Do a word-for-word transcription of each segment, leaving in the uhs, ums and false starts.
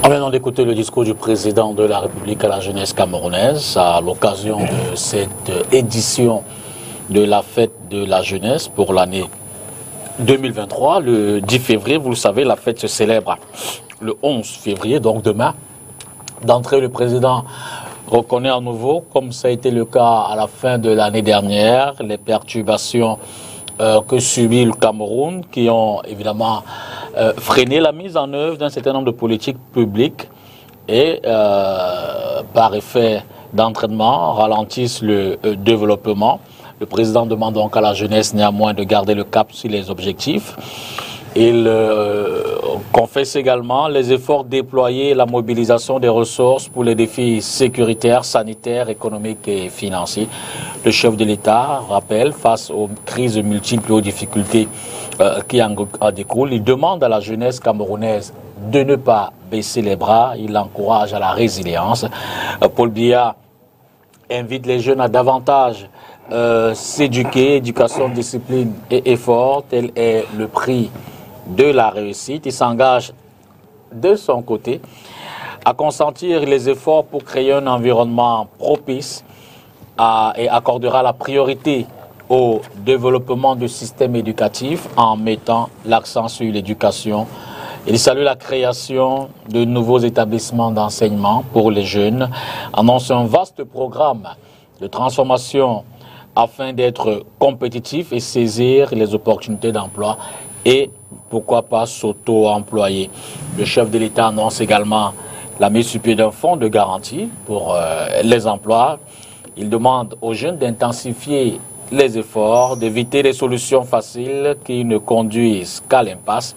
On vient d'écouter le discours du président de la République à la jeunesse camerounaise à l'occasion de cette édition de la fête de la jeunesse pour l'année deux mille vingt-trois. Le dix février, vous le savez, la fête se célèbre le onze février, donc demain. D'entrée, le président reconnaît à nouveau, comme ça a été le cas à la fin de l'année dernière, les perturbations euh, que subit le Cameroun, qui ont évidemment euh, freiné la mise en œuvre d'un certain nombre de politiques publiques et, euh, par effet d'entraînement, ralentissent le euh, développement. Le président demande donc à la jeunesse néanmoins de garder le cap sur les objectifs. Il euh, confesse également les efforts déployés et la mobilisation des ressources pour les défis sécuritaires, sanitaires, économiques et financiers. Le chef de l'État rappelle, face aux crises multiples et aux difficultés euh, qui en, en découlent, il demande à la jeunesse camerounaise de ne pas baisser les bras. Il encourage à la résilience. Euh, Paul Biya invite les jeunes à davantage euh, s'éduquer, éducation, discipline et effort, tel est le prix de la réussite. Il s'engage de son côté à consentir les efforts pour créer un environnement propice à, et accordera la priorité au développement du système éducatif en mettant l'accent sur l'éducation. Il salue la création de nouveaux établissements d'enseignement pour les jeunes, annonce un vaste programme de transformation afin d'être compétitif et saisir les opportunités d'emploi et pourquoi pas s'auto-employer. Le chef de l'État annonce également la mise sur pied d'un fonds de garantie pour euh, les emplois. Il demande aux jeunes d'intensifier les efforts, d'éviter les solutions faciles qui ne conduisent qu'à l'impasse.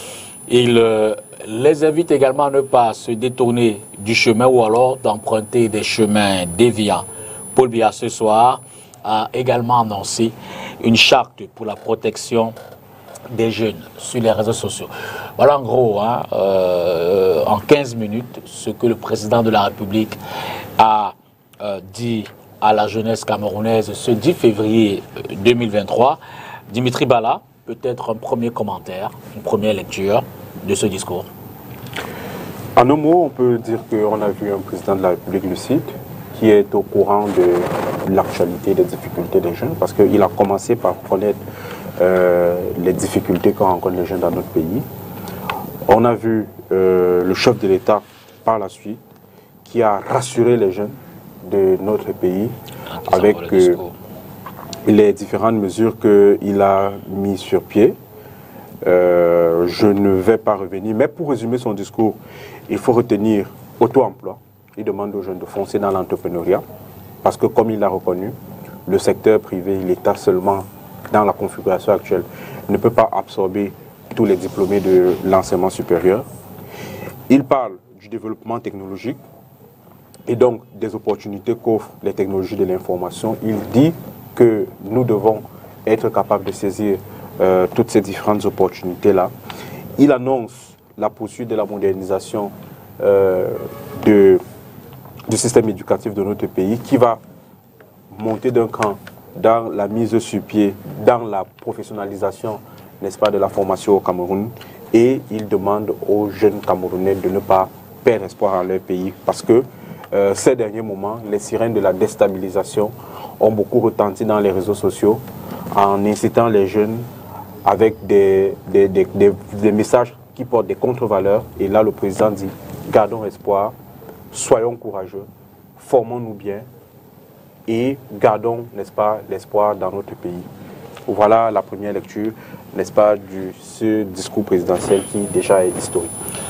Il euh, les invite également à ne pas se détourner du chemin ou alors d'emprunter des chemins déviants. Paul Biya ce soir a également annoncé une charte pour la protection des jeunes sur les réseaux sociaux. Voilà en gros, hein, euh, en quinze minutes, ce que le président de la République a euh, dit à la jeunesse camerounaise ce dix février deux mille vingt-trois. Dimitri Bala, peut-être un premier commentaire, une première lecture de ce discours. En un mot, on peut dire qu'on a vu un président de la République lucide qui est au courant de l'actualité des difficultés des jeunes parce qu'il a commencé par connaître Euh, les difficultés que rencontrent les jeunes dans notre pays. On a vu euh, le chef de l'État par la suite qui a rassuré les jeunes de notre pays avec euh, les différentes mesures qu'il a mises sur pied. Euh, je ne vais pas revenir, mais pour résumer son discours, il faut retenir auto-emploi. Il demande aux jeunes de foncer dans l'entrepreneuriat parce que comme il l'a reconnu, le secteur privé, l'État seulement dans la configuration actuelle, ne peut pas absorber tous les diplômés de l'enseignement supérieur. Il parle du développement technologique et donc des opportunités qu'offrent les technologies de l'information. Il dit que nous devons être capables de saisir euh, toutes ces différentes opportunités-là. Il annonce la poursuite de la modernisation euh, de, du système éducatif de notre pays qui va monter d'un cran dans la mise sur pied, dans la professionnalisation, n'est-ce pas, de la formation au Cameroun. Et il demande aux jeunes Camerounais de ne pas perdre espoir en leur pays parce que euh, ces derniers moments, les sirènes de la déstabilisation ont beaucoup retenti dans les réseaux sociaux en incitant les jeunes avec des, des, des, des, des messages qui portent des contre-valeurs. Et là, le président dit, gardons espoir, soyons courageux, formons-nous bien, et gardons, n'est-ce pas, l'espoir dans notre pays. Voilà la première lecture, n'est-ce pas, de ce discours présidentiel qui déjà est historique.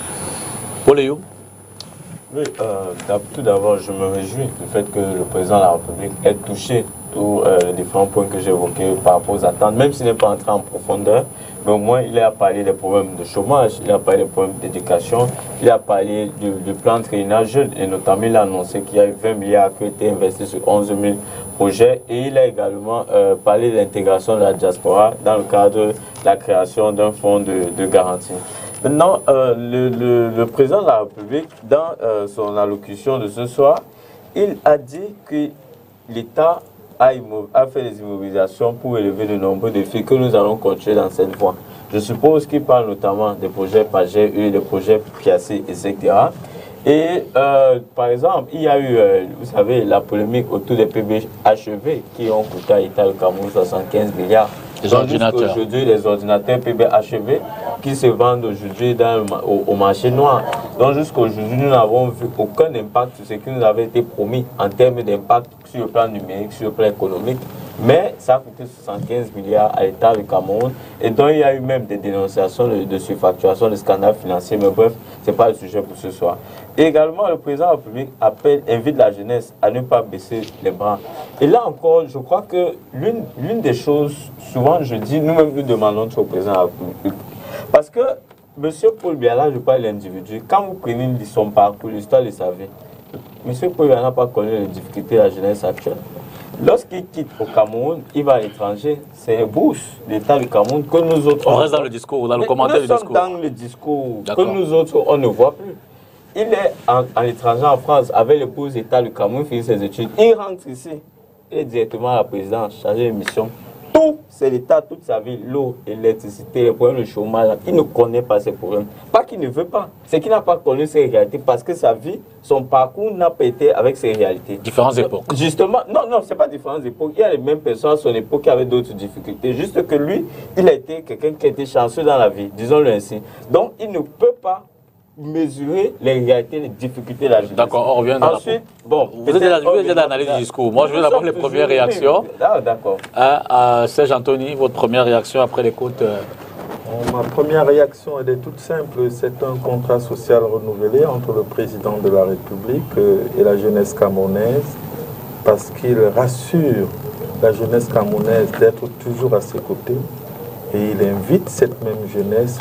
Pauléo. Oui, euh, tout d'abord, je me réjouis du fait que le président de la République ait touché tous euh, les différents points que j'ai évoqués par rapport aux attentes, même s'il n'est pas entré en profondeur, mais au moins il a parlé des problèmes de chômage, il a parlé des problèmes d'éducation, il a parlé du, du plan de traînage jeune, et notamment il a annoncé qu'il y a eu vingt milliards qui ont été investis sur onze mille projets, et il a également euh, parlé de l'intégration de la diaspora dans le cadre de la création d'un fonds de, de garantie. Maintenant, euh, le, le, le président de la République, dans euh, son allocution de ce soir, il a dit que l'État a, a fait des immobilisations pour élever de nombreux défis que nous allons continuer dans cette voie. Je suppose qu'il parle notamment des projets P A G E, des projets P I A C, et cetera. Et euh, par exemple, il y a eu, euh, vous savez, la polémique autour des P B H V qui ont coûté à l'État du Cameroun soixante-quinze milliards. Les ordinateurs. Aujourd'hui, les ordinateurs P B H V qui se vendent aujourd'hui au, au marché noir. Donc jusqu'aujourd'hui, nous n'avons vu aucun impact sur ce qui nous avait été promis en termes d'impact sur le plan numérique, sur le plan économique. Mais ça a coûté soixante-quinze milliards à l'État du Cameroun. Et donc il y a eu même des dénonciations de, de surfacturation, de scandales financiers. Mais bref, ce n'est pas le sujet pour ce soir. Et également, le président de la République appelle, invite la jeunesse à ne pas baisser les bras. Et là encore, je crois que l'une des choses, souvent je dis, nous-mêmes nous demandons au président de la République. Parce que M. Paul Biya, je parle de l'individu, quand vous prenez son parcours, l'histoire de sa vie, M. Paul Biya n'a pas connu les difficultés de la jeunesse actuelle. Lorsqu'il quitte au Cameroun, il va à l'étranger, c'est une bourse d'État du Cameroun que nous autres... On reste dans le discours, dans le commentaire du discours. Nous sommes dans le discours que nous autres, on ne voit plus. Il est en, en l'étranger, en France, avec les bourses d'État du Cameroun, il finit ses études. Il rentre ici, il est directement à la présidence, chargé de mission. Tout, c'est l'État, toute sa vie, l'eau, l'électricité, les problèmes de chômage. Il ne connaît pas ces problèmes. Pas qu'il ne veut pas, c'est qu'il n'a pas connu ces réalités parce que sa vie, son parcours n'a pas été avec ces réalités. Différentes époques. Justement, non, non, ce n'est pas différentes époques. Il y a les mêmes personnes à son époque qui avaient d'autres difficultés. Juste que lui, il a été quelqu'un qui a été chanceux dans la vie, disons-le ainsi. Donc, il ne peut pas mesurer les réalités, les difficultés de la jeunesse. D'accord, on revient dans Ensuite, bon, vous êtes dans l'analyse du discours. Moi, je veux d'abord les premières réactions. Ah, d'accord. Euh, Serge Anthony, votre première réaction après l'écoute euh... Ma première réaction, elle est toute simple. C'est un contrat social renouvelé entre le président de la République et la jeunesse camerounaise parce qu'il rassure la jeunesse camerounaise d'être toujours à ses côtés et il invite cette même jeunesse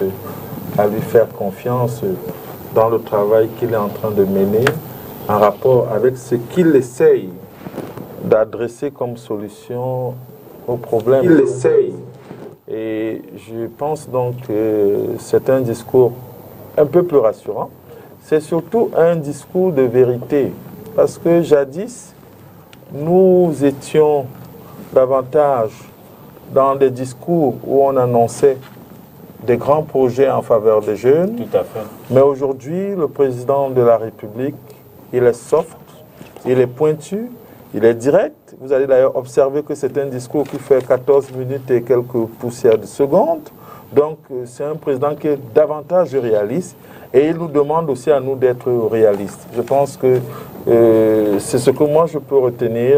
à lui faire confiance dans le travail qu'il est en train de mener en rapport avec ce qu'il essaye d'adresser comme solution au problème. Il essaye. Et je pense donc que c'est un discours un peu plus rassurant. C'est surtout un discours de vérité. Parce que jadis, nous étions davantage dans des discours où on annonçait des grands projets en faveur des jeunes. Tout à fait. Mais aujourd'hui, le président de la République, il est soft, il est pointu, il est direct. Vous allez d'ailleurs observer que c'est un discours qui fait quatorze minutes et quelques poussières de secondes. Donc, c'est un président qui est davantage réaliste et il nous demande aussi à nous d'être réalistes. Je pense que euh, c'est ce que moi je peux retenir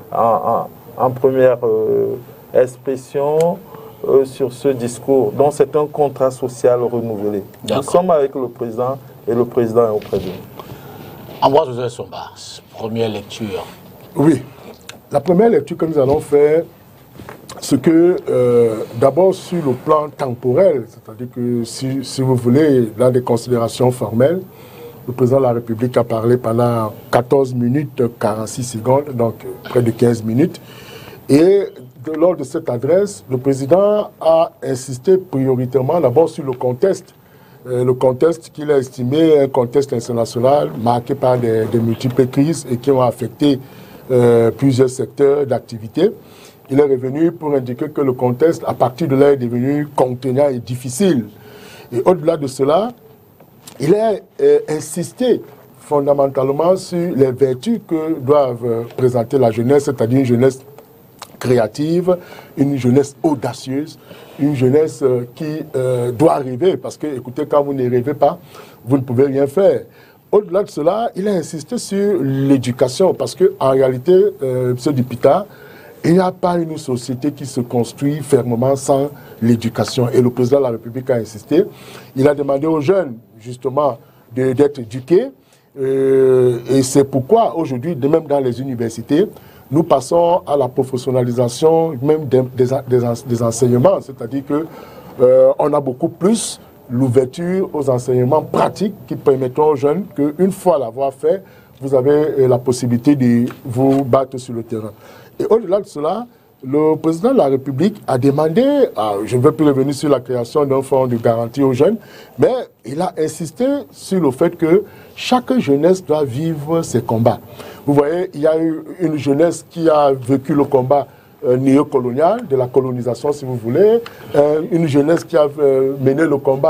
en, en, en première euh, expression euh, sur ce discours. Donc, c'est un contrat social renouvelé. Nous sommes avec le président et le président est auprès de nous. Ambroise Sombars, première lecture. Oui, la première lecture que nous allons faire, c'est que euh, d'abord sur le plan temporel, c'est-à-dire que si, si vous voulez, dans des considérations formelles, le président de la République a parlé pendant quatorze minutes quarante-six secondes, donc près de quinze minutes. Et de, lors de cette adresse, le président a insisté prioritairement d'abord sur le contexte. Euh, le contexte qu'il a estimé un contexte international marqué par des, des multiples crises et qui ont affecté euh, plusieurs secteurs d'activité. Il est revenu pour indiquer que le contexte, à partir de là, est devenu contraignant et difficile. Et au-delà de cela, il a euh, insisté fondamentalement sur les vertus que doivent euh, présenter la jeunesse, c'est-à-dire une jeunesse créative, une jeunesse audacieuse, une jeunesse euh, qui euh, doit rêver, parce que, écoutez, quand vous ne rêvez pas, vous ne pouvez rien faire. Au-delà de cela, il a insisté sur l'éducation, parce qu'en réalité, euh, M. Dupita, il n'y a pas une société qui se construit fermement sans l'éducation. Et le président de la République a insisté. Il a demandé aux jeunes, justement, d'être éduqués. Euh, et c'est pourquoi, aujourd'hui, même dans les universités, nous passons à la professionnalisation même des, des, des, des enseignements. C'est-à-dire qu'on euh, a beaucoup plus l'ouverture aux enseignements pratiques qui permettront aux jeunes qu'une fois l'avoir fait, vous avez la possibilité de vous battre sur le terrain. Et au-delà de cela, le président de la République a demandé, ah, je ne veux plus revenir sur la création d'un fonds de garantie aux jeunes, mais il a insisté sur le fait que chaque jeunesse doit vivre ses combats. Vous voyez, il y a eu une jeunesse qui a vécu le combat euh, néocolonial, de la colonisation si vous voulez, euh, une jeunesse qui a euh, mené le combat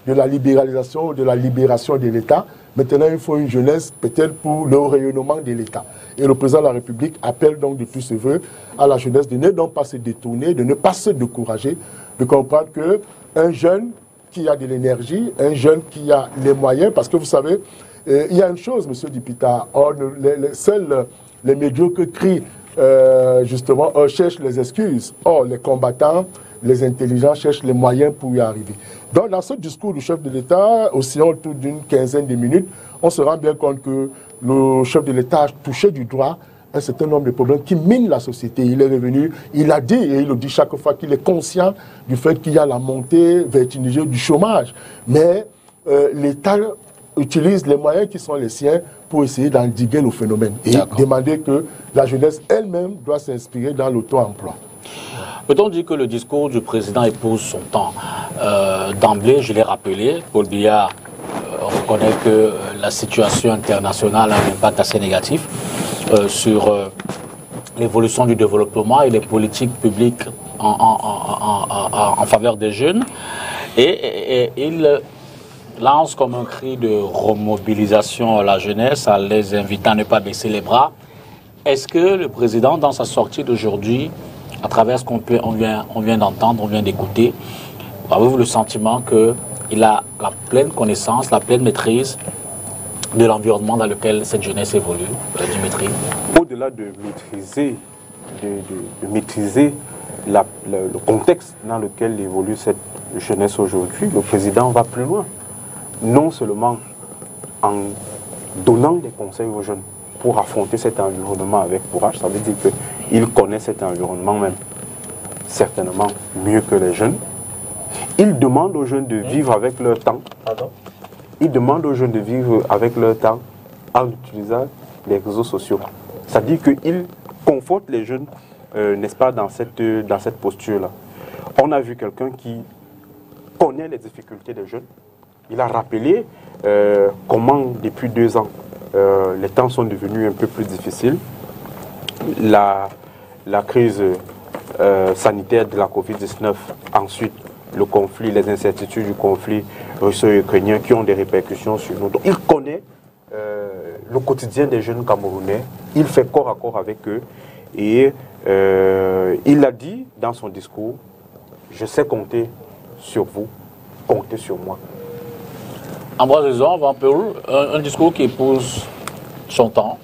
de la libéralisation, de la libération de l'État. Maintenant, il faut une jeunesse peut-être pour le rayonnement de l'État. Et le président de la République appelle donc depuis ce vœu à la jeunesse de ne donc pas se détourner, de ne pas se décourager, de comprendre qu'un jeune qui a de l'énergie, un jeune qui a les moyens, parce que vous savez, euh, il y a une chose, M. Dipita, or, les, les, seuls les médiocres crient, euh, justement, euh, cherchent les excuses. Or, les combattants, les intelligents cherchent les moyens pour y arriver. Donc, dans ce discours du chef de l'État, aussi autour d'une quinzaine de minutes, on se rend bien compte que le chef de l'État a touché du doigt un certain nombre de problèmes qui minent la société. Il est revenu, il a dit, et il le dit chaque fois, qu'il est conscient du fait qu'il y a la montée vertigineuse du chômage. Mais euh, l'État utilise les moyens qui sont les siens pour essayer d'endiguer le phénomène et demander que la jeunesse elle-même doit s'inspirer dans l'auto-emploi. Peut-on dire que le discours du président épouse son temps? euh, D'emblée, je l'ai rappelé, Paul Biya euh, reconnaît que euh, la situation internationale a un impact assez négatif euh, sur euh, l'évolution du développement et les politiques publiques en, en, en, en, en faveur des jeunes. Et, et, et il lance comme un cri de remobilisation à la jeunesse, en les invitant à ne pas baisser les bras. Est-ce que le président, dans sa sortie d'aujourd'hui, à travers ce qu'on peut, on vient, on vient d'entendre, on vient d'écouter, avez-vous le sentiment qu'il a la pleine connaissance, la pleine maîtrise de l'environnement dans lequel cette jeunesse évolue, euh, Dimitri? Au-delà de maîtriser, de, de, de maîtriser la, le, le contexte dans lequel évolue cette jeunesse aujourd'hui, le président va plus loin. Non seulement en donnant des conseils aux jeunes pour affronter cet environnement avec courage, ça veut dire qu'il connaît cet environnement même certainement mieux que les jeunes. Il demande aux jeunes de vivre avec leur temps. Pardon? Il demande aux jeunes de vivre avec leur temps en utilisant les réseaux sociaux. C'est-à-dire qu'il conforte les jeunes, euh, n'est-ce pas, dans cette, dans cette posture-là. On a vu quelqu'un qui connaît les difficultés des jeunes. Il a rappelé euh, comment, depuis deux ans, euh, les temps sont devenus un peu plus difficiles. La, la crise euh, sanitaire de la covid dix-neuf, ensuite le conflit, les incertitudes du conflit russo-ukrainien qui ont des répercussions sur nous. Donc, il connaît euh, le quotidien des jeunes Camerounais, il fait corps à corps avec eux et euh, il a dit dans son discours, je sais compter sur vous, comptez sur moi. Ambroise Ezon, Van Peul, un, un discours qui épouse son temps.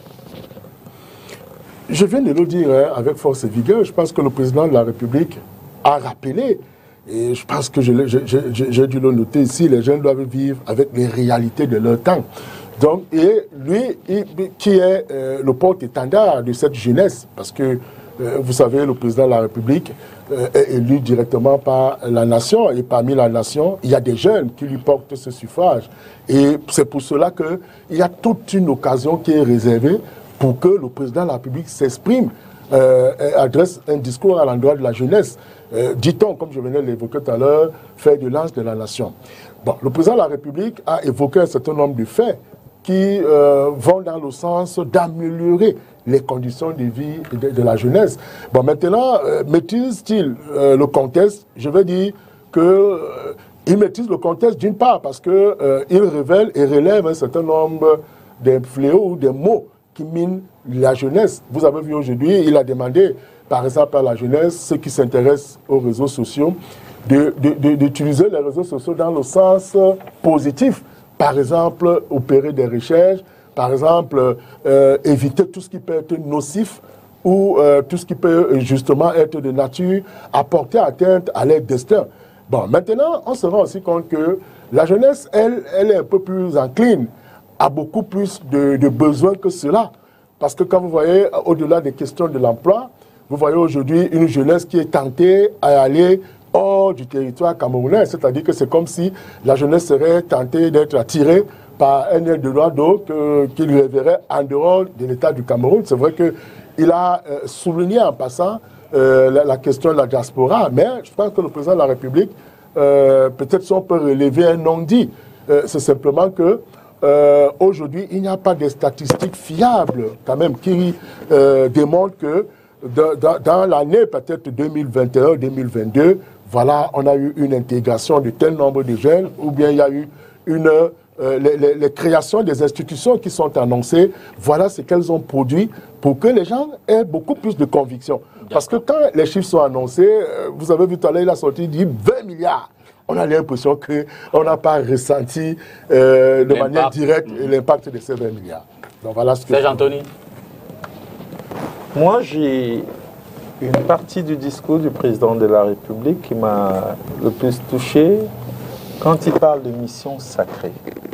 Je viens de le dire hein, avec force et vigueur. Je pense que le président de la République a rappelé, et je pense que j'ai dû le noter ici, les jeunes doivent vivre avec les réalités de leur temps. Donc, et lui, il, qui est euh, le porte-étendard de cette jeunesse, parce que euh, vous savez, le président de la République euh, est élu directement par la nation, et parmi la nation, il y a des jeunes qui lui portent ce suffrage. Et c'est pour cela qu'il y a toute une occasion qui est réservée pour que le président de la République s'exprime, euh, adresse un discours à l'endroit de la jeunesse. Euh, dit-on, comme je venais de l'évoquer tout à l'heure, faire de lance de la nation. Bon, le président de la République a évoqué un certain nombre de faits qui euh, vont dans le sens d'améliorer les conditions de vie de, de la jeunesse. Bon, maintenant, euh, maîtrise-t-il euh, le contexte? Je veux dire que euh, il maîtrise le contexte d'une part parce qu'il euh, révèle et relève un certain nombre de fléaux ou des mots qui minent la jeunesse. Vous avez vu aujourd'hui, il a demandé, par exemple, à la jeunesse, ceux qui s'intéressent aux réseaux sociaux, d'utiliser de, de, les réseaux sociaux dans le sens positif. Par exemple, opérer des recherches, par exemple, euh, éviter tout ce qui peut être nocif ou euh, tout ce qui peut justement être de nature à porter atteinte à leur destin. Bon, maintenant, on se rend aussi compte que la jeunesse, elle, elle est un peu plus encline, a beaucoup plus de, de besoins que cela. Parce que quand vous voyez, au-delà des questions de l'emploi, vous voyez aujourd'hui une jeunesse qui est tentée à aller hors du territoire camerounais. C'est-à-dire que c'est comme si la jeunesse serait tentée d'être attirée par un aile de loi d'eau qu'il reverrait en dehors de l'État du Cameroun. C'est vrai qu'il a euh, souligné en passant euh, la, la question de la diaspora, mais je pense que le président de la République, euh, peut-être si on peut relever un non-dit, euh, c'est simplement que euh, aujourd'hui, il n'y a pas de statistiques fiables quand même qui euh, démontrent que dans, dans, dans l'année peut-être deux mille vingt et un deux mille vingt-deux, voilà, on a eu une intégration de tel nombre de jeunes, ou bien il y a eu une, euh, les, les, les créations des institutions qui sont annoncées, voilà ce qu'elles ont produit pour que les gens aient beaucoup plus de conviction. Parce que quand les chiffres sont annoncés, euh, vous avez vu tout à l'heure, il a sorti, il dit vingt milliards. On a l'impression qu'on n'a pas ressenti euh, de manière directe mmh. l'impact de ces vingt milliards. Donc voilà ce que Serge Anthony. Moi, j'ai une partie du discours du président de la République qui m'a le plus touché quand il parle de mission sacrée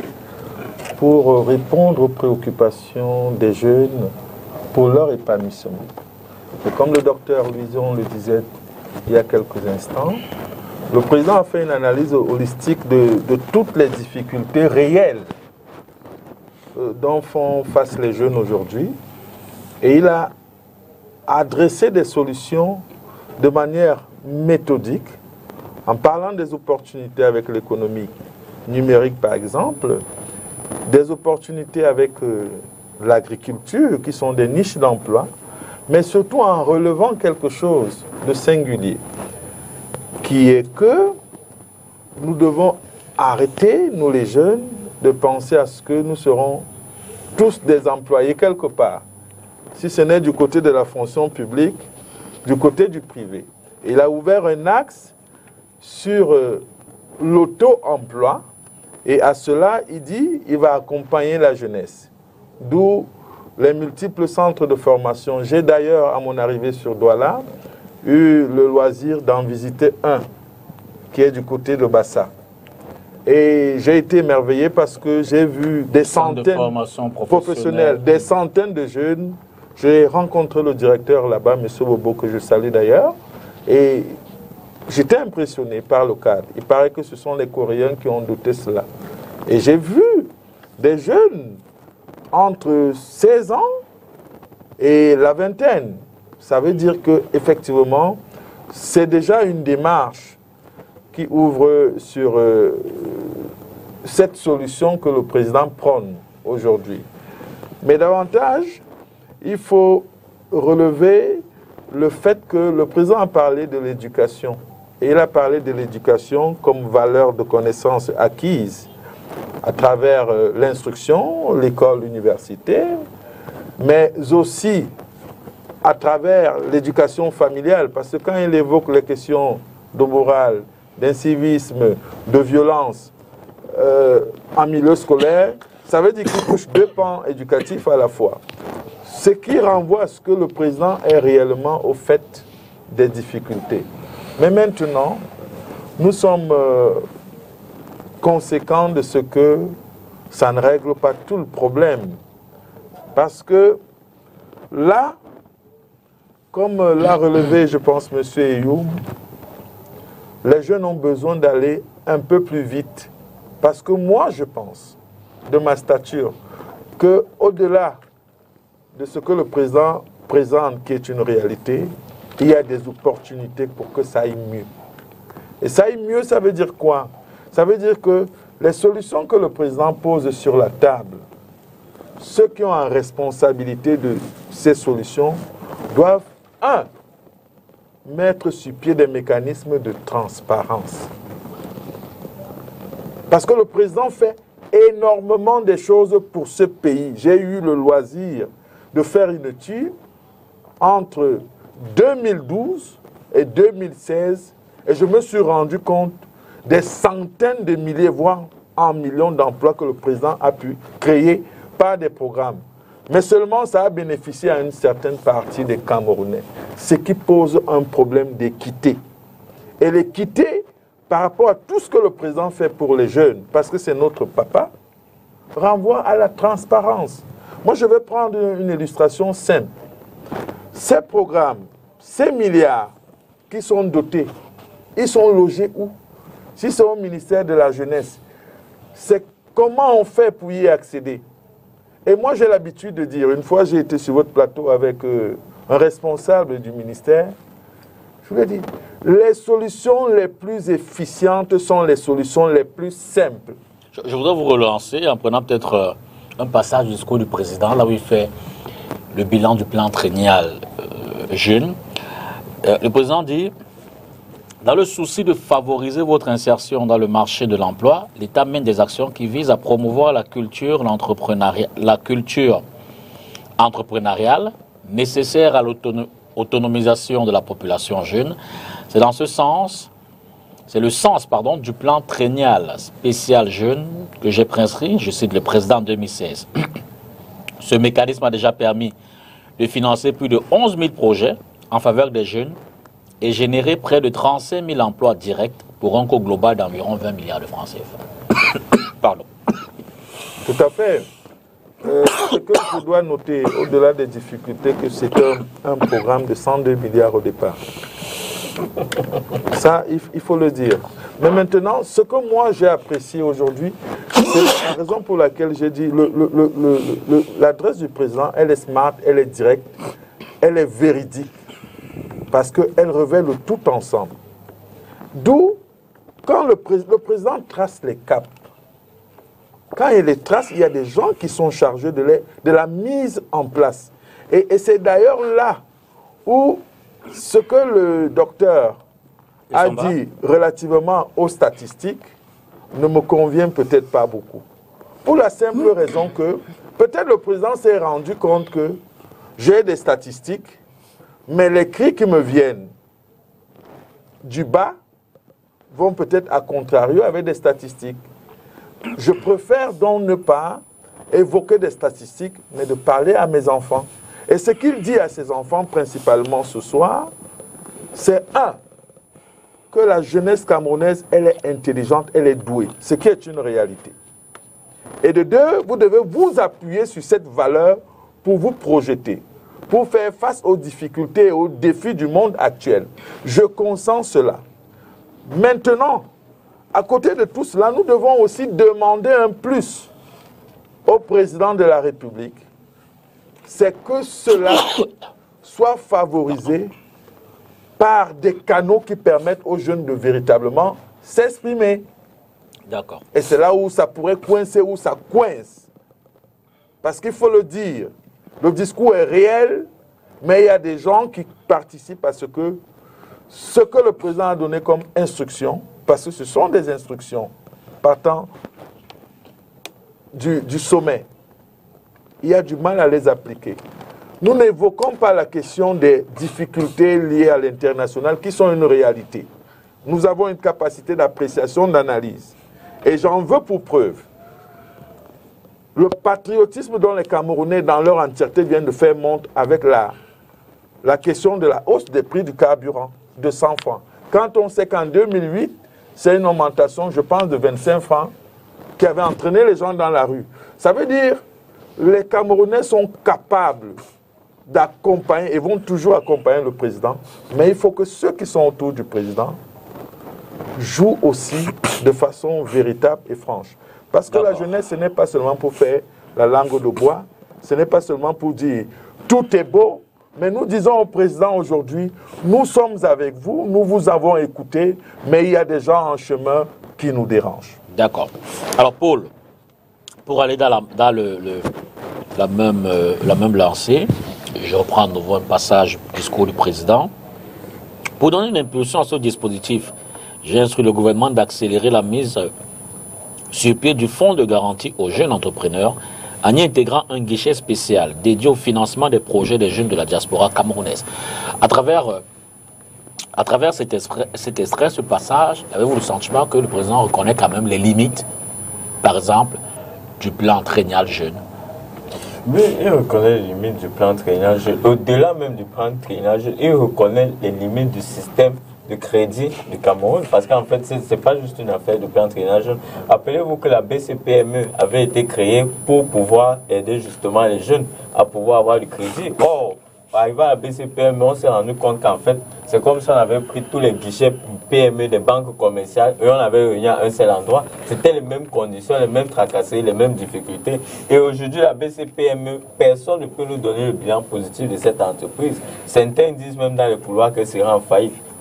pour répondre aux préoccupations des jeunes pour leur épanouissement. Et comme le docteur Louison le disait il y a quelques instants, le président a fait une analyse holistique de, de toutes les difficultés réelles euh, dont font face les jeunes aujourd'hui. Et il a adressé des solutions de manière méthodique, en parlant des opportunités avec l'économie numérique par exemple, des opportunités avec euh, l'agriculture qui sont des niches d'emploi, mais surtout en relevant quelque chose de singulier, qui est que nous devons arrêter, nous les jeunes, de penser à ce que nous serons tous des employés quelque part, si ce n'est du côté de la fonction publique, du côté du privé. Il a ouvert un axe sur euh, l'auto-emploi, et à cela, il dit qu'il va accompagner la jeunesse. D'où les multiples centres de formation. J'ai d'ailleurs, à mon arrivée sur Douala, eu le loisir d'en visiter un, qui est du côté de Bassa. Et j'ai été émerveillé parce que j'ai vu des centaines de formations professionnelles, des centaines de jeunes. J'ai rencontré le directeur là-bas, M. Bobo, que je salue d'ailleurs, et j'étais impressionné par le cadre. Il paraît que ce sont les Coréens qui ont doté cela. Et j'ai vu des jeunes entre seize ans et la vingtaine. Ça veut dire qu'effectivement, c'est déjà une démarche qui ouvre sur euh, cette solution que le président prône aujourd'hui. Mais davantage, il faut relever le fait que le président a parlé de l'éducation. Et il a parlé de l'éducation comme valeur de connaissance acquise à travers euh, l'instruction, l'école universitaire, mais aussi à travers l'éducation familiale. Parce que quand il évoque les questions de morale, d'incivisme, de violence euh, en milieu scolaire, ça veut dire qu'il touche deux pans éducatifs à la fois. Ce qui renvoie à ce que le président est réellement au fait des difficultés. Mais maintenant, nous sommes euh, conséquents de ce que ça ne règle pas tout le problème. Parce que là, comme l'a relevé, je pense, M. Eyoum, les jeunes ont besoin d'aller un peu plus vite. Parce que moi, je pense, de ma stature, qu'au-delà de ce que le président présente, qui est une réalité, il y a des opportunités pour que ça aille mieux. Et ça aille mieux, ça veut dire quoi? Ça veut dire que les solutions que le président pose sur la table, ceux qui ont en responsabilité de ces solutions doivent, un, mettre sur pied des mécanismes de transparence. Parce que le président fait énormément de choses pour ce pays. J'ai eu le loisir de faire une étude entre deux mille douze et deux mille seize et je me suis rendu compte des centaines de milliers, voire en millions d'emplois que le président a pu créer par des programmes. Mais seulement ça a bénéficié à une certaine partie des Camerounais, ce qui pose un problème d'équité. Et l'équité, par rapport à tout ce que le président fait pour les jeunes, parce que c'est notre papa, renvoie à la transparence. Moi, je vais prendre une illustration simple. Ces programmes, ces milliards qui sont dotés, ils sont logés où? Si c'est au ministère de la Jeunesse, c'est comment on fait pour y accéder? Et moi, j'ai l'habitude de dire, une fois j'ai été sur votre plateau avec euh, un responsable du ministère, je lui ai dit, les solutions les plus efficientes sont les solutions les plus simples. Je, je voudrais vous relancer en prenant peut-être euh, un passage du discours du président, là où il fait le bilan du plan triennal euh, jeune. Euh, le président dit, Dans le souci de favoriser votre insertion dans le marché de l'emploi, l'État mène des actions qui visent à promouvoir la culture, l'entrepreneuriat, la culture entrepreneuriale nécessaire à l'autonomisation de la population jeune. C'est dans ce sens, c'est le sens pardon, du plan triennal spécial jeune que j'ai prescrit, je cite le président en deux mille seize. Ce mécanisme a déjà permis de financer plus de onze mille projets en faveur des jeunes et générer près de trente-cinq mille emplois directs pour un coût global d'environ vingt milliards de francs C F A. Pardon. Tout à fait. Euh, ce que je dois noter, au-delà des difficultés, que c'est un, un programme de cent deux milliards au départ. Ça, il, il faut le dire. Mais maintenant, ce que moi j'ai apprécié aujourd'hui, c'est la raison pour laquelle j'ai dit le, le, le, le, le, l'adresse du président, elle est smart, elle est directe, elle est véridique. Parce qu'elle révèle le tout ensemble. D'où, quand le, pré le président trace les caps, quand il les trace, il y a des gens qui sont chargés de, les, de la mise en place. Et, et c'est d'ailleurs là où ce que le docteur a dit relativement aux statistiques ne me convient peut-être pas beaucoup. Pour la simple raison que peut-être le président s'est rendu compte que j'ai des statistiques, mais les cris qui me viennent du bas vont peut-être à contrario avec des statistiques. Je préfère donc ne pas évoquer des statistiques, mais de parler à mes enfants. Et ce qu'il dit à ses enfants principalement ce soir, c'est un, que la jeunesse camerounaise, elle est intelligente, elle est douée, ce qui est une réalité. Et de deux, vous devez vous appuyer sur cette valeur pour vous projeter, pour faire face aux difficultés et aux défis du monde actuel. Je consens cela. Maintenant, à côté de tout cela, nous devons aussi demander un plus au président de la République. C'est que cela soit favorisé par des canaux qui permettent aux jeunes de véritablement s'exprimer. D'accord. Et c'est là où ça pourrait coincer, où ça coince. Parce qu'il faut le dire, le discours est réel, mais il y a des gens qui participent à ce que ce que le président a donné comme instruction, parce que ce sont des instructions partant du, du sommet, il y a du mal à les appliquer. Nous n'évoquons pas la question des difficultés liées à l'international qui sont une réalité. Nous avons une capacité d'appréciation, d'analyse. Et j'en veux pour preuve le patriotisme dont les Camerounais, dans leur entièreté, viennent de faire montre avec la, la question de la hausse des prix du carburant de cent francs. Quand on sait qu'en deux mille huit, c'est une augmentation, je pense, de vingt-cinq francs qui avait entraîné les gens dans la rue. Ça veut dire que les Camerounais sont capables d'accompagner et vont toujours accompagner le président, mais il faut que ceux qui sont autour du président jouent aussi de façon véritable et franche. Parce que la jeunesse, ce n'est pas seulement pour faire la langue de bois, ce n'est pas seulement pour dire tout est beau, mais nous disons au président aujourd'hui, nous sommes avec vous, nous vous avons écouté, mais il y a des gens en chemin qui nous dérangent. D'accord. Alors Paul, pour aller dans la, dans le, le, la, même, euh, la même lancée, je reprends de nouveau un passage du discours du président. Pour donner une impulsion à ce dispositif, j'ai instruit le gouvernement d'accélérer la mise sur pied du fonds de garantie aux jeunes entrepreneurs en y intégrant un guichet spécial dédié au financement des projets des jeunes de la diaspora camerounaise. À travers, à travers cet, extrait, cet extrait, ce passage, avez-vous le sentiment que le président reconnaît quand même les limites, par exemple, du plan triennal jeune? Oui, il reconnaît les limites du plan triennal jeune. Au-delà même du plan triennal jeune, il reconnaît les limites du système de crédit du Cameroun, parce qu'en fait, ce n'est pas juste une affaire de plan triennal jeune. Rappelez-vous que la B C P M E avait été créée pour pouvoir aider justement les jeunes à pouvoir avoir du crédit. Or, arrivé à la B C P M E, on s'est rendu compte qu'en fait, c'est comme si on avait pris tous les guichets P M E des banques commerciales et on avait réuni à un seul endroit. C'était les mêmes conditions, les mêmes tracasseries, les mêmes difficultés. Et aujourd'hui, la B C P M E, personne ne peut nous donner le bilan positif de cette entreprise. Certains disent même dans les couloirs qu'elle sera en faillite.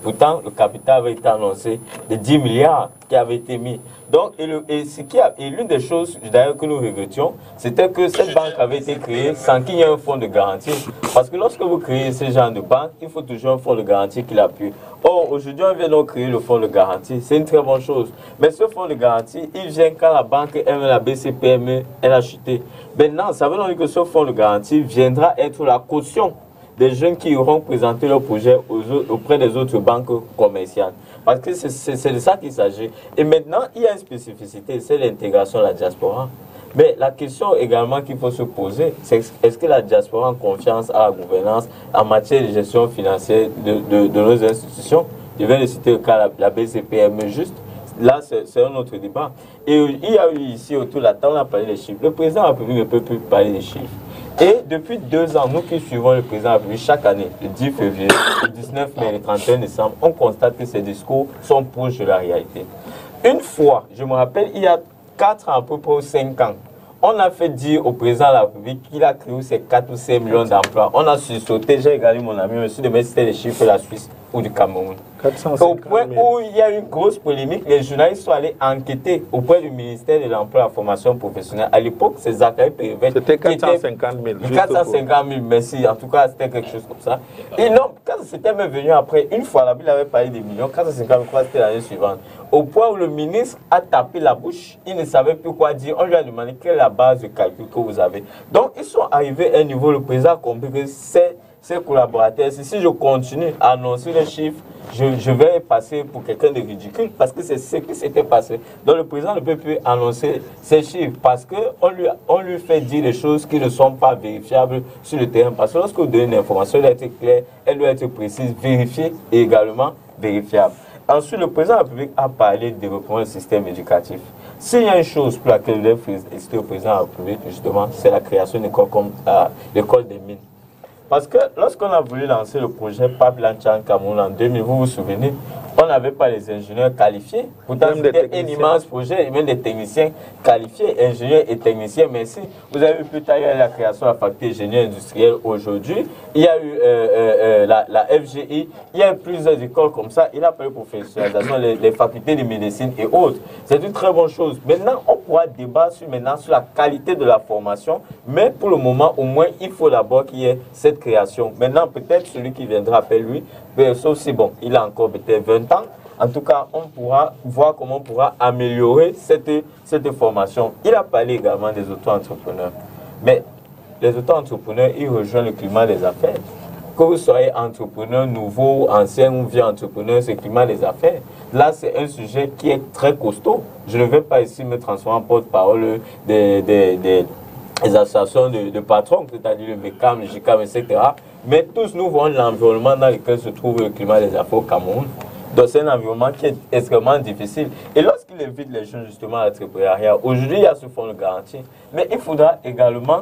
Pourtant, le capital avait été annoncé de dix milliards qui avaient été mis. Donc, et, le, et, ce qui a, et l'une des choses d'ailleurs que nous regrettions, c'était que cette banque avait été créée sans qu'il y ait un fonds de garantie. Parce que lorsque vous créez ce genre de banque, il faut toujours un fonds de garantie qui l'appuie. Or, aujourd'hui, on vient donc créer le fonds de garantie. C'est une très bonne chose. Mais ce fonds de garantie, il vient quand la banque M L A B C P M E, elle a chuté. Maintenant, ça veut dire que ce fonds de garantie viendra être la caution des jeunes qui auront présenté leur projet aux, auprès des autres banques commerciales. Parce que c'est de ça qu'il s'agit. Et maintenant, il y a une spécificité, c'est l'intégration de la diaspora. Mais la question également qu'il faut se poser, c'est est-ce que la diaspora a confiance à la gouvernance en matière de gestion financière de, de, de nos institutions? Je viens de citer le cas de la, la B C P M E juste. Là, c'est un autre débat. Et il y a eu ici autour de la table, on a parlé des chiffres. Le président de la République ne peut plus parler des chiffres. Et depuis deux ans, nous qui suivons le président de la République chaque année, le dix février, le dix-neuf mai et le trente et un décembre, on constate que ces discours sont proches de la réalité. Une fois, je me rappelle, il y a quatre ans, à peu près ou cinq ans, on a fait dire au président de la République qu'il a créé ces quatre ou cinq millions d'emplois. On a sursauté, j'ai regardé mon ami, monsieur de mettre les chiffres de la Suisse ou du Cameroun. Au point où il y a eu une grosse polémique, les journalistes sont allés enquêter auprès du ministère de l'Emploi et de la Formation professionnelle. À l'époque, c'est Zachary Pérévette. C'était quatre cent cinquante mille. quatre cent cinquante mille, merci. En tout cas, c'était quelque chose comme ça. Et non, quand c'était même venu après, une fois, la ville avait parlé des millions, quatre cent cinquante mille, c'était l'année suivante. Au point où le ministre a tapé la bouche, il ne savait plus quoi dire. On lui a demandé quelle est la base de calcul que vous avez. Donc, ils sont arrivés à un niveau, le président a compris que c'est ses collaborateurs. Si je continue à annoncer les chiffres, je, je vais passer pour quelqu'un de ridicule parce que c'est ce qui s'était passé. Donc le président ne peut plus annoncer ces chiffres parce qu'on lui, on lui fait dire des choses qui ne sont pas vérifiables sur le terrain. Parce que lorsque vous donnez une information, elle doit être claire, elle doit être précise, vérifiée et également vérifiable. Ensuite, le président de la République a parlé de développement du système éducatif. S'il y a une chose pour laquelle je vais féliciter le président de la République, justement, c'est la création d'une école comme euh, l'école des mines. Parce que lorsqu'on a voulu lancer le projet Pipeline Tchad Cameroun en deux mille, vous vous souvenez, on n'avait pas les ingénieurs qualifiés. Pourtant, c'était un immense projet, et même des techniciens qualifiés, ingénieurs et techniciens. Merci. Vous avez vu plus tard, il y a eu la création de la faculté ingénieur industriel aujourd'hui. Il y a eu euh, euh, la, la F G I. Il y a eu plusieurs écoles comme ça. Il a fallu professionnalisation, les, les facultés de médecine et autres. C'est une très bonne chose. Maintenant, on pourra débattre sur, maintenant, sur la qualité de la formation. Mais pour le moment, au moins, il faut d'abord qu'il y ait cette création. Maintenant, peut-être celui qui viendra après lui, sauf si bon, il a encore peut-être vingt ans. En tout cas, on pourra voir comment on pourra améliorer cette, cette formation. Il a parlé également des auto-entrepreneurs. Mais les auto-entrepreneurs, ils rejoignent le climat des affaires. Que vous soyez entrepreneur nouveau, ancien ou vieux entrepreneur, c'est le climat des affaires. Là, c'est un sujet qui est très costaud. Je ne vais pas ici me transformer en porte-parole des, des, des, des associations de, de patrons, c'est-à-dire le M E C A M, le J C A M, et cetera. Mais tous nous voyons l'environnement dans lequel se trouve le climat des affaires au Cameroun. Donc c'est un environnement qui est extrêmement difficile. Et lorsqu'il invite les jeunes justement à l'entrepreneuriat, aujourd'hui il y a ce fonds de garantie. Mais il faudra également,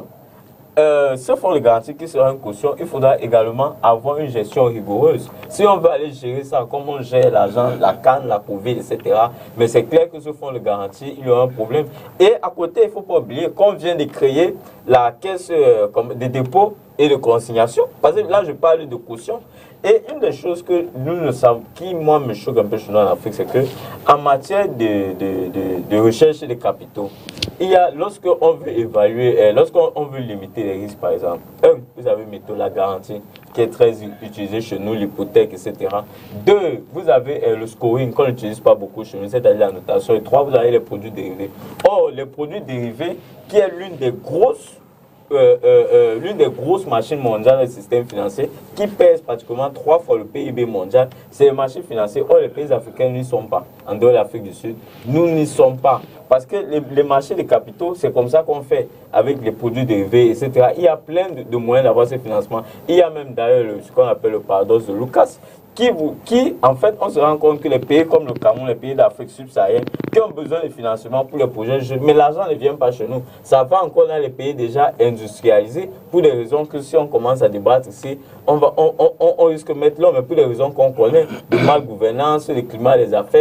euh, ce fonds de garantie qui sera une caution, il faudra également avoir une gestion rigoureuse. Si on veut aller gérer ça, comme on gère l'argent, la canne, la Covid, et cetera. Mais c'est clair que ce fonds de garantie, il y aura un problème. Et à côté, il ne faut pas oublier qu'on vient de créer la caisse euh, comme des dépôts et de consignation. Parce que là, je parle de caution. Et une des choses que nous ne savons, qui moi me choque un peu chez nous en Afrique, c'est que en matière de, de, de, de recherche des capitaux, il y a, lorsqu'on veut évaluer, euh, lorsqu'on veut limiter les risques, par exemple, un, vous avez méthode la garantie, qui est très utilisée chez nous, l'hypothèque, et cetera. Deux, vous avez euh, le scoring, qu'on n'utilise pas beaucoup chez nous, c'est-à-dire la notation. Et trois, vous avez les produits dérivés. Or, les produits dérivés, qui est l'une des grosses Euh, euh, euh, l'une des grosses machines mondiales du système financier qui pèse pratiquement trois fois le P I B mondial, c'est les marchés financiers. Or, les pays africains n'y sont pas. En dehors de l'Afrique du Sud, nous n'y sommes pas. Parce que les, les marchés des capitaux, c'est comme ça qu'on fait avec les produits dérivés, et cetera. Il y a plein de, de moyens d'avoir ces financements. Il y a même d'ailleurs ce qu'on appelle le paradoxe de Lucas. Qui, vous, qui, en fait, on se rend compte que les pays comme le Cameroun, les pays d'Afrique subsaharienne, qui ont besoin de financement pour les projets, mais l'argent ne vient pas chez nous. Ça va encore dans les pays déjà industrialisés, pour des raisons que si on commence à débattre ici, on, va, on, on, on risque de mettre là, mais pour des raisons qu'on connaît, de mal gouvernance, le climat des affaires,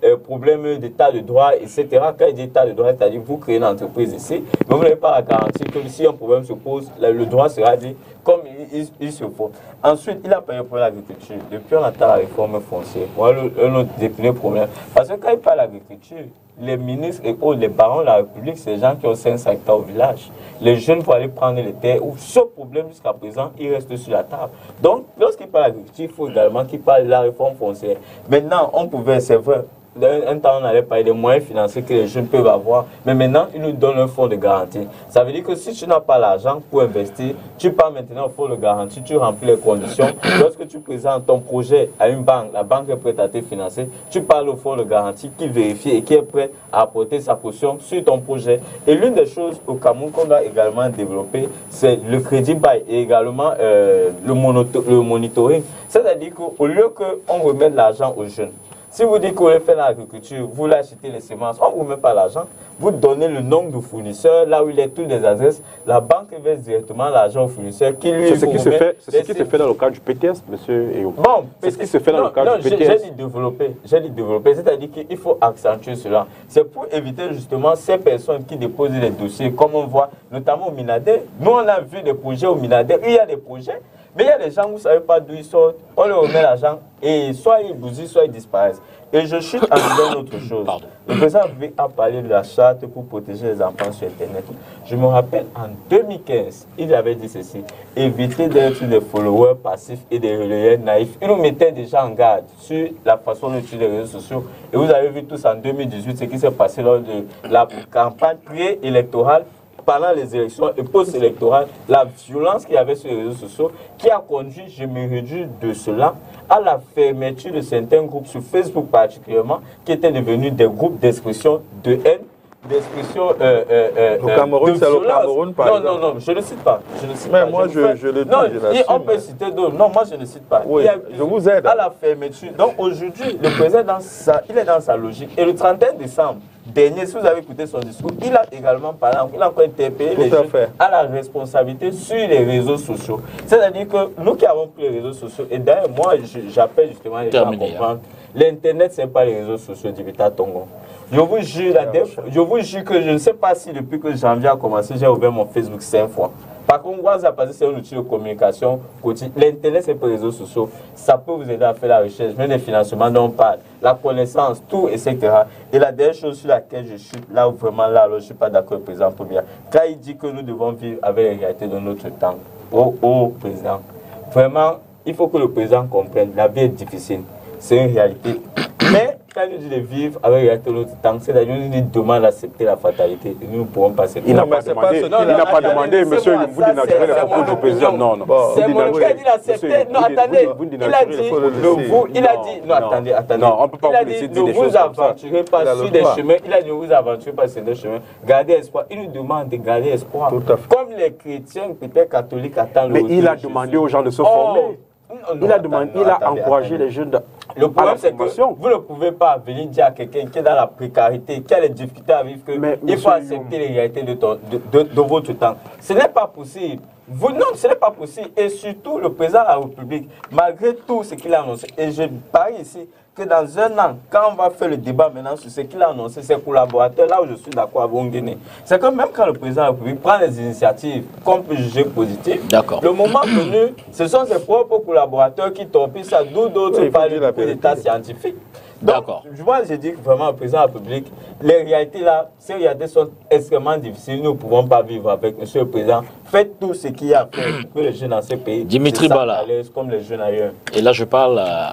euh, problème d'état de droit, et cetera. Quand il dit état de droit, c'est-à-dire vous créez une entreprise ici, mais vous n'avez pas la garantie que si un problème se pose, le droit sera dit comme il, il, il se faut. Ensuite, il a payé pour l'agriculture. Depuis, on attend la réforme foncière. Voilà un autre des premiers problèmes. Parce que quand il parle d'agriculture, les ministres et autres, les barons de la République, c'est des gens qui ont cinq hectares au village. Les jeunes vont aller prendre les terres. Ce problème, jusqu'à présent, il reste sur la table. Donc, lorsqu'il parle d'agriculture, il faut également qu'il parle de la réforme foncière. Maintenant, on pouvait, c'est vrai, un temps, on allait parler des moyens financiers que les jeunes peuvent avoir, mais maintenant, ils nous donnent un fonds de garantie. Ça veut dire que si tu n'as pas l'argent pour investir, tu pars maintenant au fonds de garantie, tu remplis les conditions. Lorsque tu présentes ton projet à une banque, la banque est prête à te financer, tu parles au fonds de garantie qui vérifie et qui est prêt à apporter sa caution sur ton projet. Et l'une des choses au Cameroun qu'on doit également développer, c'est le crédit bail et également euh, le, le monitoring. C'est-à-dire qu'au lieu qu'on remette l'argent aux jeunes, si vous dites que vous voulez faire l'agriculture, vous voulez acheter les semences, on ne vous met pas l'argent, vous donnez le nombre de fournisseurs, là où il est toutes les adresses, la banque verse directement l'argent au fournisseur qui lui... C'est ce qui se fait, c'est ce qui se fait dans le cadre du P T S, monsieur Eyo. Bon, c'est ce qui se fait dans non, le cadre non, du P T S. J'ai dit développer, j'ai dit développer, c'est-à-dire qu'il faut accentuer cela. C'est pour éviter justement ces personnes qui déposent des dossiers, comme on voit, notamment au Minader. Nous, on a vu des projets au Minader, il y a des projets, mais il y a des gens, vous ne savez pas d'où ils sortent, on leur remet l'argent et soit ils bousillent, soit ils disparaissent. Et je chute en disant autre chose. Pardon. Le président a parlé de la charte pour protéger les enfants sur Internet. Je me rappelle, en deux mille quinze, il avait dit ceci. Évitez d'être des followers passifs et des relayeurs naïfs. Il nous mettait déjà en garde sur la façon d'utiliser les réseaux sociaux. Et vous avez vu tous en deux mille dix-huit ce qui s'est passé lors de la campagne pré-électorale, pendant les élections et post-électorales, la violence qu'il y avait sur les réseaux sociaux qui a conduit, je me réjouis de cela, à la fermeture de certains groupes sur Facebook particulièrement, qui étaient devenus des groupes d'expression de haine, d'expression euh, euh, au Cameroun, de c'est au Cameroun, par non, exemple. Non, non, je ne cite pas. Je ne cite Mais pas. moi, je, je, je le dis, non, je on peut citer d'autres. Non, moi, je ne cite pas. Oui, il y a, je vous aide. À la fermeture. Donc, aujourd'hui, le président, dans sa, il est dans sa logique. Et le trente et un décembre dernier, si vous avez écouté son discours, il a également parlé, il a encore interpellé les gens à la responsabilité sur les réseaux sociaux. C'est-à-dire que nous qui avons pris les réseaux sociaux, et d'ailleurs, moi, j'appelle justement les gens à comprendre, l'Internet, ce n'est pas les réseaux sociaux d'Ibita Tongo. Je vous jure, la def, je vous jure que je ne sais pas si depuis que janvier a commencé, j'ai ouvert mon Facebook cinq fois. Par contre, WhatsApp, c'est un outil de communication quotidien. L'Internet, c'est pour les réseaux sociaux. Ça peut vous aider à faire la recherche, même les financements dont on parle, la connaissance, tout, et cetera. Et la dernière chose sur laquelle je suis, là où vraiment, là, je ne suis pas d'accord avec le président Pobia, quand il dit que nous devons vivre avec les réalités de notre temps, au, au président, vraiment, il faut que le président comprenne, la vie est difficile, c'est une réalité. Mais quand il dit de vivre avec les réalités de notre temps, c'est-à-dire qu'il nous demande d'accepter la fatalité, et nous ne pourrons pas accepter. Il n'a pas demandé, il n'a pas demandé, monsieur, vous dénaturez les propos du président. Non, non. C'est mon cas, il a accepté. Non, attendez, il a dit, vous, il a dit, non, attendez, attendez. Non, on ne peut pas vous laisser dire des choses comme ça. Ne vous aventurez pas sur des chemins. Il a dit, ne vous aventurez pas sur des chemins. Gardez espoir. Il nous demande de garder espoir. Comme les chrétiens, peut-être catholiques, attendent le. Mais il a demandé aux gens de se former. Il a demandé, il a encouragé les jeunes. Le problème, c'est que vous ne pouvez pas venir dire à quelqu'un qui est dans la précarité, qui a les difficultés à vivre, qu'il faut accepter les réalités de, ton, de, de, de votre temps. Ce n'est pas possible. Vous, non, ce n'est pas possible. Et surtout, le président de la République, malgré tout ce qu'il a annoncé, et je parie ici que dans un an, quand on va faire le débat maintenant sur ce qu'il a annoncé, ses collaborateurs, là où je suis d'accord avec Wongene, c'est que même quand le président de la République prend des initiatives qu'on peut juger positives, le moment venu, ce sont ses propres collaborateurs qui torpillent ça, d'où d'autres oui, parlent du coup d'état scientifique. Donc, moi, je dis que vraiment, le président de la République, les réalités là, ces réalités sont extrêmement difficiles. Nous ne pouvons pas vivre avec. Monsieur le Président, faites tout ce qu'il y a à faire pour que les jeunes dans ce pays Dimitri Bala, à l'aise comme les jeunes ailleurs. Et là, je parle, euh,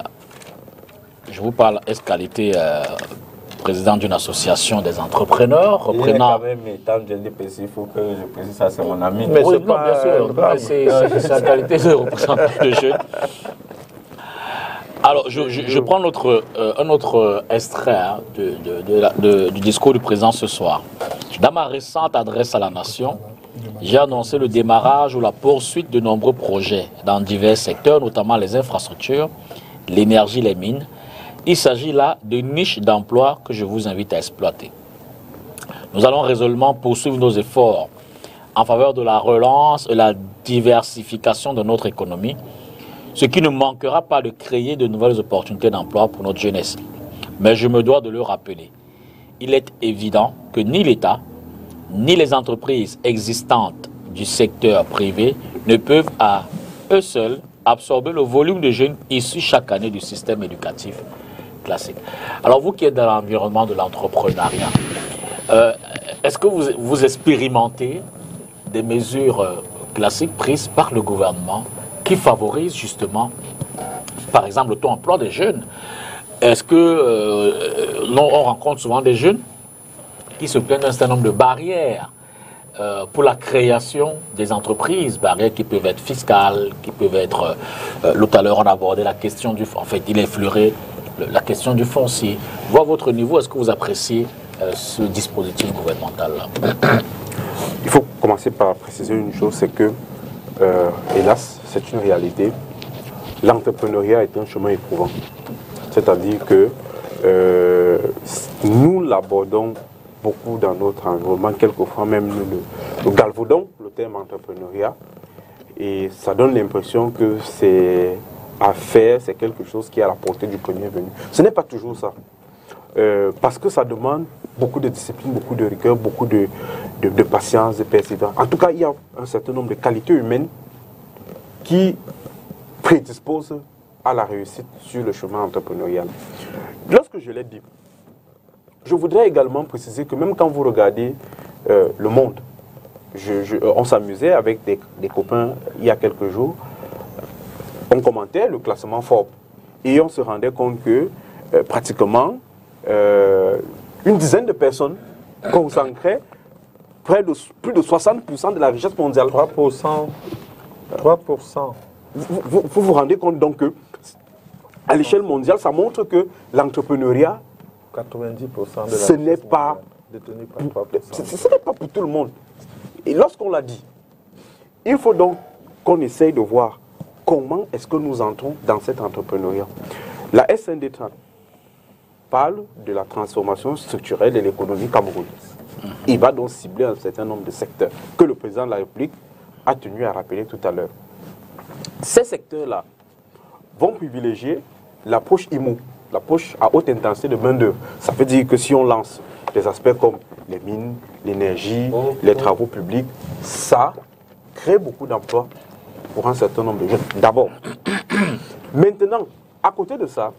je vous parle est-qualité euh, président d'une association des entrepreneurs, reprenant. Il est quand même étant de l'I P C, il faut que je précise ça, c'est mon ami. Mais oui, non, bien sûr, c'est la qualité de représentant de jeunes. Alors, je, je, je prends notre, euh, un autre extrait hein, de, de, de la, de, du discours du président ce soir. Dans ma récente adresse à la nation, j'ai annoncé le démarrage ou la poursuite de nombreux projets dans divers secteurs, notamment les infrastructures, l'énergie, les mines. Il s'agit là de niches d'emploi que je vous invite à exploiter. Nous allons résolument poursuivre nos efforts en faveur de la relance et la diversification de notre économie, ce qui ne manquera pas de créer de nouvelles opportunités d'emploi pour notre jeunesse. Mais je me dois de le rappeler. Il est évident que ni l'État, ni les entreprises existantes du secteur privé ne peuvent à eux seuls absorber le volume de jeunes issus chaque année du système éducatif classique. Alors vous qui êtes dans l'environnement de l'entrepreneuriat, euh, est-ce que vous, vous expérimentez des mesures euh, classiques prises par le gouvernement qui favorisent justement, par exemple, le taux d'emploi des jeunes? Est-ce que euh, on rencontre souvent des jeunes qui se plaignent d'un certain nombre de barrières euh, pour la création des entreprises, barrières qui peuvent être fiscales, qui peuvent être, euh, tout à l'heure on a abordé la question du, en fait il est effleuré le, la question du foncier. Vous, à votre niveau, est-ce que vous appréciez euh, ce dispositif gouvernemental-là? Il faut commencer par préciser une chose, c'est que, euh, hélas, c'est une réalité, l'entrepreneuriat est un chemin éprouvant. C'est-à-dire que euh, nous l'abordons beaucoup dans notre environnement, quelquefois même nous le, le galvaudons, le terme entrepreneuriat, et ça donne l'impression que c'est à faire, c'est quelque chose qui est à la portée du premier venu. Ce n'est pas toujours ça, euh, parce que ça demande beaucoup de discipline, beaucoup de rigueur, beaucoup de, de, de patience, de persévérance. En tout cas, il y a un certain nombre de qualités humaines qui prédisposent à la réussite sur le chemin entrepreneurial. Lorsque je l'ai dit, je voudrais également préciser que même quand vous regardez euh, Le Monde, je, je, on s'amusait avec des, des copains il y a quelques jours, on commentait le classement Forbes et on se rendait compte que euh, pratiquement euh, une dizaine de personnes consacraient près de plus de soixante pour cent de la richesse mondiale. trois pour cent. trois pour cent. Vous, vous vous, vous rendez compte donc que à l'échelle mondiale, ça montre que l'entrepreneuriat, quatre-vingt-dix pour cent de la ce n'est pas, détenu par trois pour cent. Ce, ce n'est pas pour tout le monde. Et lorsqu'on l'a dit, il faut donc qu'on essaye de voir comment est-ce que nous entrons dans cet entrepreneuriat. La S N D T R A N parle de la transformation structurelle de l'économie camerounaise. Il va donc cibler un certain nombre de secteurs que le président de la République a tenu à rappeler tout à l'heure. Ces secteurs-là vont privilégier l'approche I M O, l'approche à haute intensité de main-d'œuvre. Ça veut dire que si on lance des aspects comme les mines, l'énergie, oh, les oh. travaux publics, ça crée beaucoup d'emplois pour un certain nombre de jeunes. D'abord. Maintenant, à côté de ça,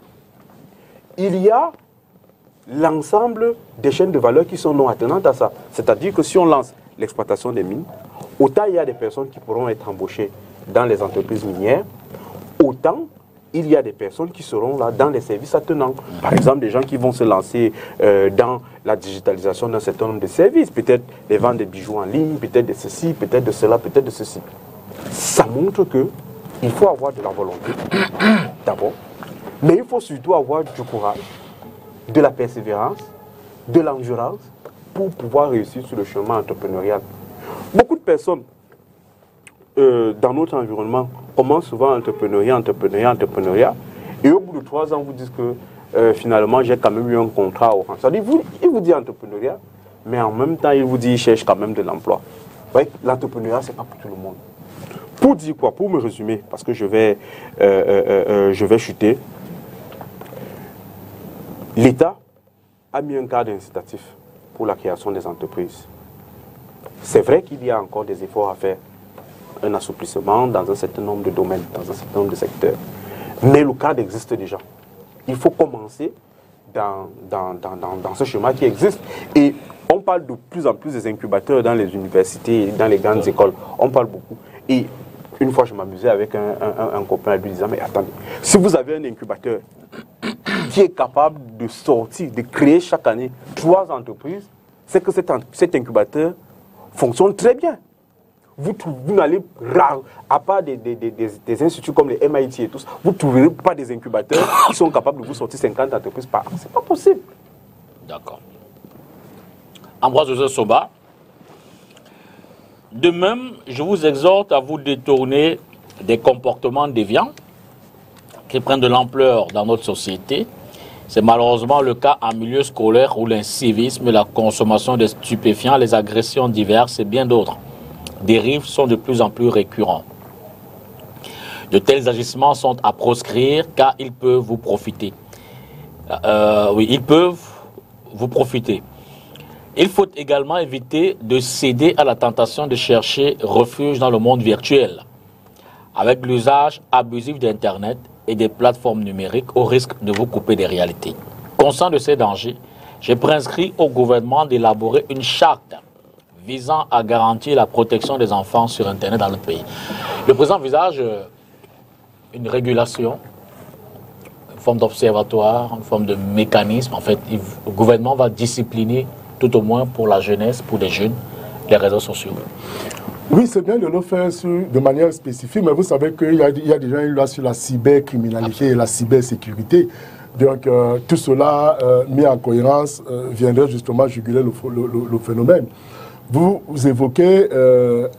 il y a l'ensemble des chaînes de valeur qui sont non attenantes à ça. C'est-à-dire que si on lance l'exploitation des mines, autant il y a des personnes qui pourront être embauchées dans les entreprises minières, autant il y a des personnes qui seront là dans les services attenants. Par exemple, des gens qui vont se lancer euh, dans la digitalisation d'un certain nombre de services, peut-être les ventes de bijoux en ligne, peut-être de ceci, peut-être de cela, peut-être de ceci. Ça montre qu'il faut avoir de la volonté, d'abord, mais il faut surtout avoir du courage, de la persévérance, de l'endurance pour pouvoir réussir sur le chemin entrepreneurial. Beaucoup de personnes euh, dans notre environnement commencent souvent entrepreneuriat, entrepreneuriat, entrepreneuriat, et au bout de trois ans, vous disent que euh, finalement, j'ai quand même eu un contrat au Orange. C'est-à-dire, il vous dit entrepreneuriat, mais en même temps, il vous dit qu'il cherche quand même de l'emploi. L'entrepreneuriat, ce n'est pas pour tout le monde. Pour dire quoi? Pour me résumer, parce que je vais, euh, euh, euh, je vais chuter. L'État a mis un cadre incitatif pour la création des entreprises. C'est vrai qu'il y a encore des efforts à faire, un assouplissement dans un certain nombre de domaines, dans un certain nombre de secteurs. Mais le cadre existe déjà. Il faut commencer dans, dans, dans, dans, dans ce chemin qui existe. Et on parle de plus en plus des incubateurs dans les universités, dans les grandes écoles. On parle beaucoup. Et une fois, je m'amusais avec un, un, un copain lui disant, mais attendez, si vous avez un incubateur qui est capable de sortir, de créer chaque année trois entreprises, c'est que cet, cet incubateur fonctionne très bien. Vous, vous n'allez, à part des, des, des, des instituts comme les M I T et tout ça, vous ne trouverez pas des incubateurs qui sont capables de vous sortir cinquante entreprises par an. Ce n'est pas possible. D'accord. Ambroise Joseph Soba, de même, je vous exhorte à vous détourner des comportements déviants qui prennent de l'ampleur dans notre société. C'est malheureusement le cas en milieu scolaire où l'incivisme, la consommation de stupéfiants, les agressions diverses et bien d'autres dérives sont de plus en plus récurrents. De tels agissements sont à proscrire car ils peuvent vous profiter. euh, oui, ils peuvent vous profiter. Il faut également éviter de céder à la tentation de chercher refuge dans le monde virtuel, avec l'usage abusif d'Internet et des plateformes numériques au risque de vous couper des réalités. Conscient de ces dangers, j'ai prescrit au gouvernement d'élaborer une charte visant à garantir la protection des enfants sur Internet dans le pays. Le président envisage une régulation, une forme d'observatoire, une forme de mécanisme. En fait, il, le gouvernement va discipliner, tout au moins pour la jeunesse, pour les jeunes, les réseaux sociaux. Oui, c'est bien de le faire sur, de manière spécifique, mais vous savez qu'il y, y a déjà une loi sur la cybercriminalité et la cybersécurité. Donc, euh, tout cela euh, mis en cohérence euh, viendrait justement juguler le, le, le, le phénomène. Vous, vous évoquez euh,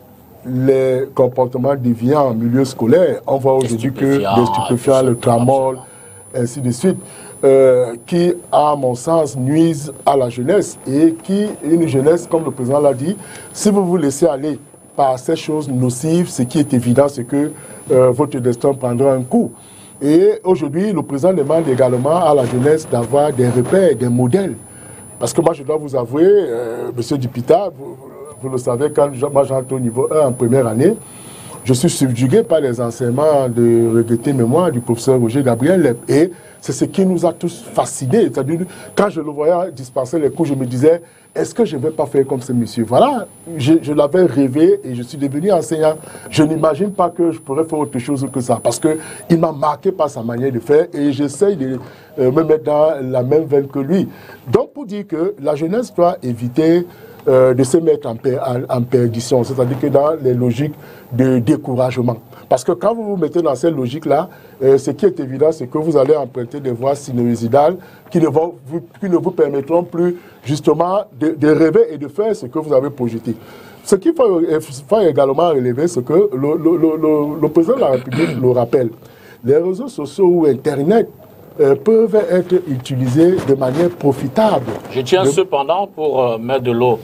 les comportements déviants en milieu scolaire. On voit aujourd'hui que les stupéfiants, le tramol, ainsi de suite, euh, qui, à mon sens, nuisent à la jeunesse et qui, une jeunesse, comme le président l'a dit, si vous vous laissez aller par ces choses nocives, ce qui est évident, c'est que euh, votre destin prendra un coup. Et aujourd'hui, le président demande également à la jeunesse d'avoir des repères, des modèles. Parce que moi, je dois vous avouer, euh, M. Dupita, vous, vous le savez, quand moi j'entre au niveau un en première année, je suis subjugué par les enseignements de regretté mémoire du professeur Roger Gabriel Lep. Et c'est ce qui nous a tous fascinés. C'est-à-dire, quand je le voyais dispenser les cours, je me disais, est-ce que je ne vais pas faire comme ce monsieur? Voilà, je, je l'avais rêvé et je suis devenu enseignant. Je n'imagine pas que je pourrais faire autre chose que ça, parce qu'il m'a marqué par sa manière de faire et j'essaye de euh, me mettre dans la même veine que lui. Donc, pour dire que la jeunesse doit éviter euh, de se mettre en, per, en, en perdition, c'est-à-dire que dans les logiques de découragement. Parce que quand vous vous mettez dans cette logique-là, euh, ce qui est évident, c'est que vous allez emprunter des voies sinuosidales qui ne, vont vous, qui ne vous permettront plus justement de, de rêver et de faire ce que vous avez projeté. Ce qu'il faut, faut également relever, c'est que le, le, le, le président de la République le rappelle. Les réseaux sociaux ou Internet euh, peuvent être utilisés de manière profitable. Je tiens de... cependant, pour euh, mettre de l'eau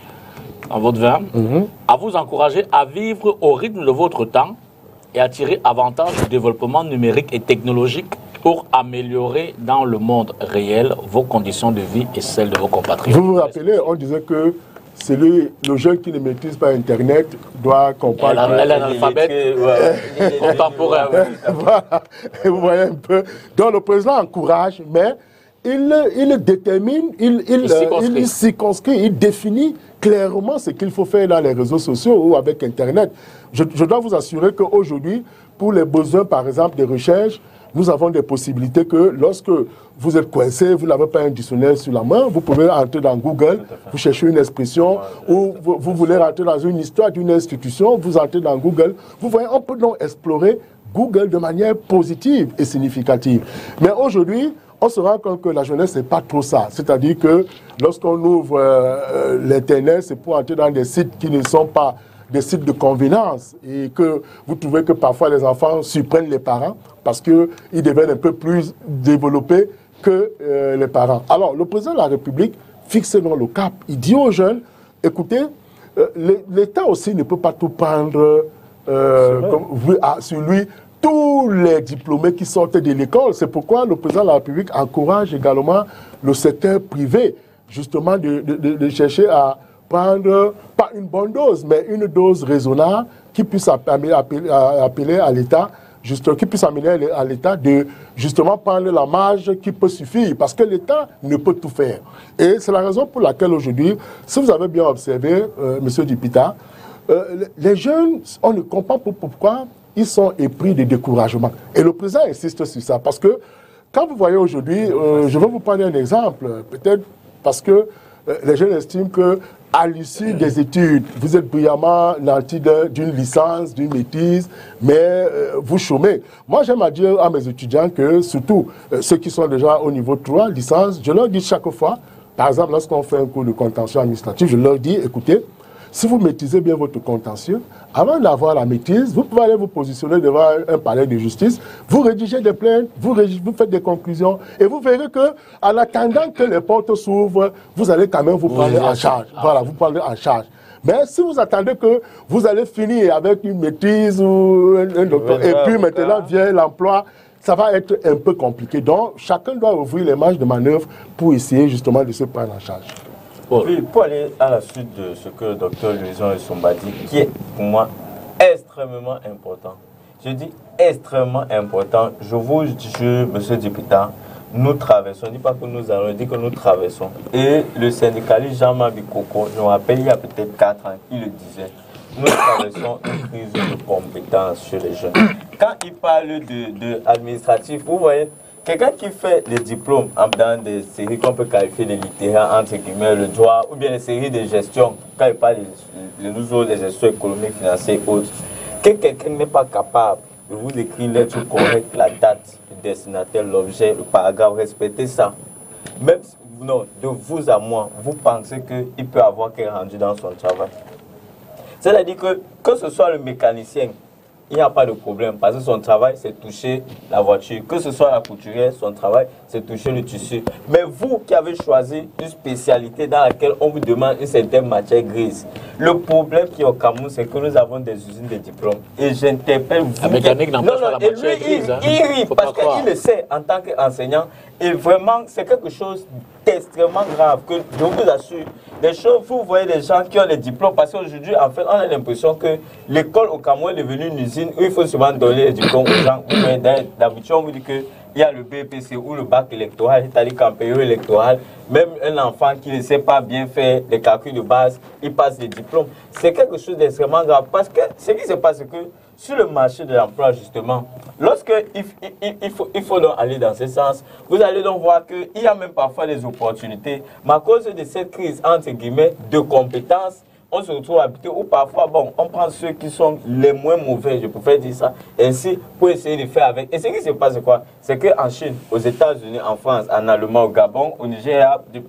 dans votre vin, mm-hmm. à vous encourager à vivre au rythme de votre temps et à tirer avantage du développement numérique et technologique pour améliorer dans le monde réel vos conditions de vie et celles de vos compatriotes. Vous vous rappelez, on disait que c'est le, le jeune qui ne maîtrise pas Internet doit comprendre. Elle est analphabète contemporain. Voilà, et vous voyez un peu. Donc le président encourage, mais il, il détermine, il, il, il, circonscrit. il circonscrit, il définit clairement ce qu'il faut faire dans les réseaux sociaux ou avec Internet. Je, je dois vous assurer qu'aujourd'hui, pour les besoins, par exemple, des recherches, nous avons des possibilités que lorsque vous êtes coincé, vous n'avez pas un dictionnaire sur la main, vous pouvez entrer dans Google, vous cherchez une expression, ou vous, vous voulez rentrer dans une histoire d'une institution, vous entrez dans Google. Vous voyez, on peut donc explorer Google de manière positive et significative. Mais aujourd'hui, on se rend compte que la jeunesse, ce n'est pas trop ça. C'est-à-dire que lorsqu'on ouvre euh, l'Internet, c'est pour entrer dans des sites qui ne sont pas des sites de convenance et que vous trouvez que parfois les enfants surprennent les parents parce qu'ils deviennent un peu plus développés que euh, les parents. Alors, le président de la République fixe dans le cap. Il dit aux jeunes, écoutez, euh, l'État aussi ne peut pas tout prendre euh, comme, à, sur lui. Tous les diplômés qui sortent de l'école, c'est pourquoi le président de la République encourage également le secteur privé, justement de, de, de, de chercher à prendre, pas une bonne dose, mais une dose raisonnable qui puisse appeler, appeler, appeler à l'État, qui puisse amener à l'État de justement prendre la marge qui peut suffire, parce que l'État ne peut tout faire. Et c'est la raison pour laquelle aujourd'hui, si vous avez bien observé, euh, M. Dupita, euh, les jeunes, on ne comprend pas pourquoi ils sont épris de découragement. Et le président insiste sur ça, parce que quand vous voyez aujourd'hui, euh, je vais vous prendre un exemple, peut-être parce que euh, les jeunes estiment que à l'issue des études, vous êtes brillamment nanti d'une licence, d'une maîtrise, mais euh, vous chômez. Moi, j'aime à dire à mes étudiants que, surtout euh, ceux qui sont déjà au niveau trois, licence, je leur dis chaque fois, par exemple, lorsqu'on fait un cours de contentieux administratif, je leur dis, écoutez, si vous maîtrisez bien votre contentieux, avant d'avoir la maîtrise, vous pouvez aller vous positionner devant un palais de justice, vous rédigez des plaintes, vous, vous faites des conclusions, et vous verrez que, en attendant que les portes s'ouvrent, vous allez quand même vous prendre oui, en charge. Ah, voilà, vous prendre en charge. Mais si vous attendez que vous allez finir avec une maîtrise ou un, un docteur, et puis maintenant vient l'emploi, ça va être un peu compliqué. Donc, chacun doit ouvrir les marges de manœuvre pour essayer justement de se prendre en charge. Bon. Oui, pour aller à la suite de ce que le docteur Louison Essomba dit, qui est pour moi extrêmement important. Je dis extrêmement important. Je vous jure, monsieur le député, nous traversons, je ne dis pas que nous allons, je dis que nous traversons. Et le syndicaliste Jean-Marc Bikoko, je me rappelle il y a peut-être quatre ans, il le disait, nous traversons une crise de compétences chez les jeunes. Quand il parle de, de administratif, vous voyez, quelqu'un qui fait des diplômes dans des séries qu'on peut qualifier de littéraires, entre guillemets, le droit, ou bien des séries de gestion, quand il parle de, de nous autres, des gestions économiques, financières et autres, que quelqu'un n'est pas capable de vous écrire une lettre correcte, la date, le destinataire, l'objet, le paragraphe, respectez ça. Même non, de vous à moi, vous pensez qu'il peut avoir qu'un rendu dans son travail. C'est-à-dire que, que ce soit le mécanicien, il n'y a pas de problème parce que son travail, c'est toucher la voiture. Que ce soit la couturière, son travail, c'est toucher le tissu. Mais vous qui avez choisi une spécialité dans laquelle on vous demande une certaine matière grise, le problème qui est au Cameroun, c'est que nous avons des usines de diplômes. Et j'interpelle vous. La mécanique n'empêche pas la et matière lui, grise. Il, hein. il rit parce qu'il le sait en tant qu'enseignant. Et vraiment, c'est quelque chose d'extrêmement grave que je vous assure. Des choses, vous voyez des gens qui ont les diplômes, parce qu'aujourd'hui, en fait, on a l'impression que l'école au Cameroun est devenue une usine où il faut souvent donner les diplômes aux gens. D'habitude, on vous dit qu'il y a le B P C ou le bac électoral, c'est-à-dire qu'en période électorale, même un enfant qui ne sait pas bien faire les calculs de base, il passe les diplômes. C'est quelque chose d'extrêmement grave, parce que ce qui se passe, c'est que sur le marché de l'emploi, justement, lorsque il, il, il, faut, il faut donc aller dans ce sens, vous allez donc voir qu'il y a même parfois des opportunités. Mais à cause de cette crise, entre guillemets, de compétences, on se retrouve habité ou parfois, bon, on prend ceux qui sont les moins mauvais, je préfère dire ça, ainsi, pour essayer de faire avec. Et ce qui se passe, c'est quoi? C'est qu'en Chine, aux États-Unis, en France, en Allemagne, au Gabon, au Nigeria, du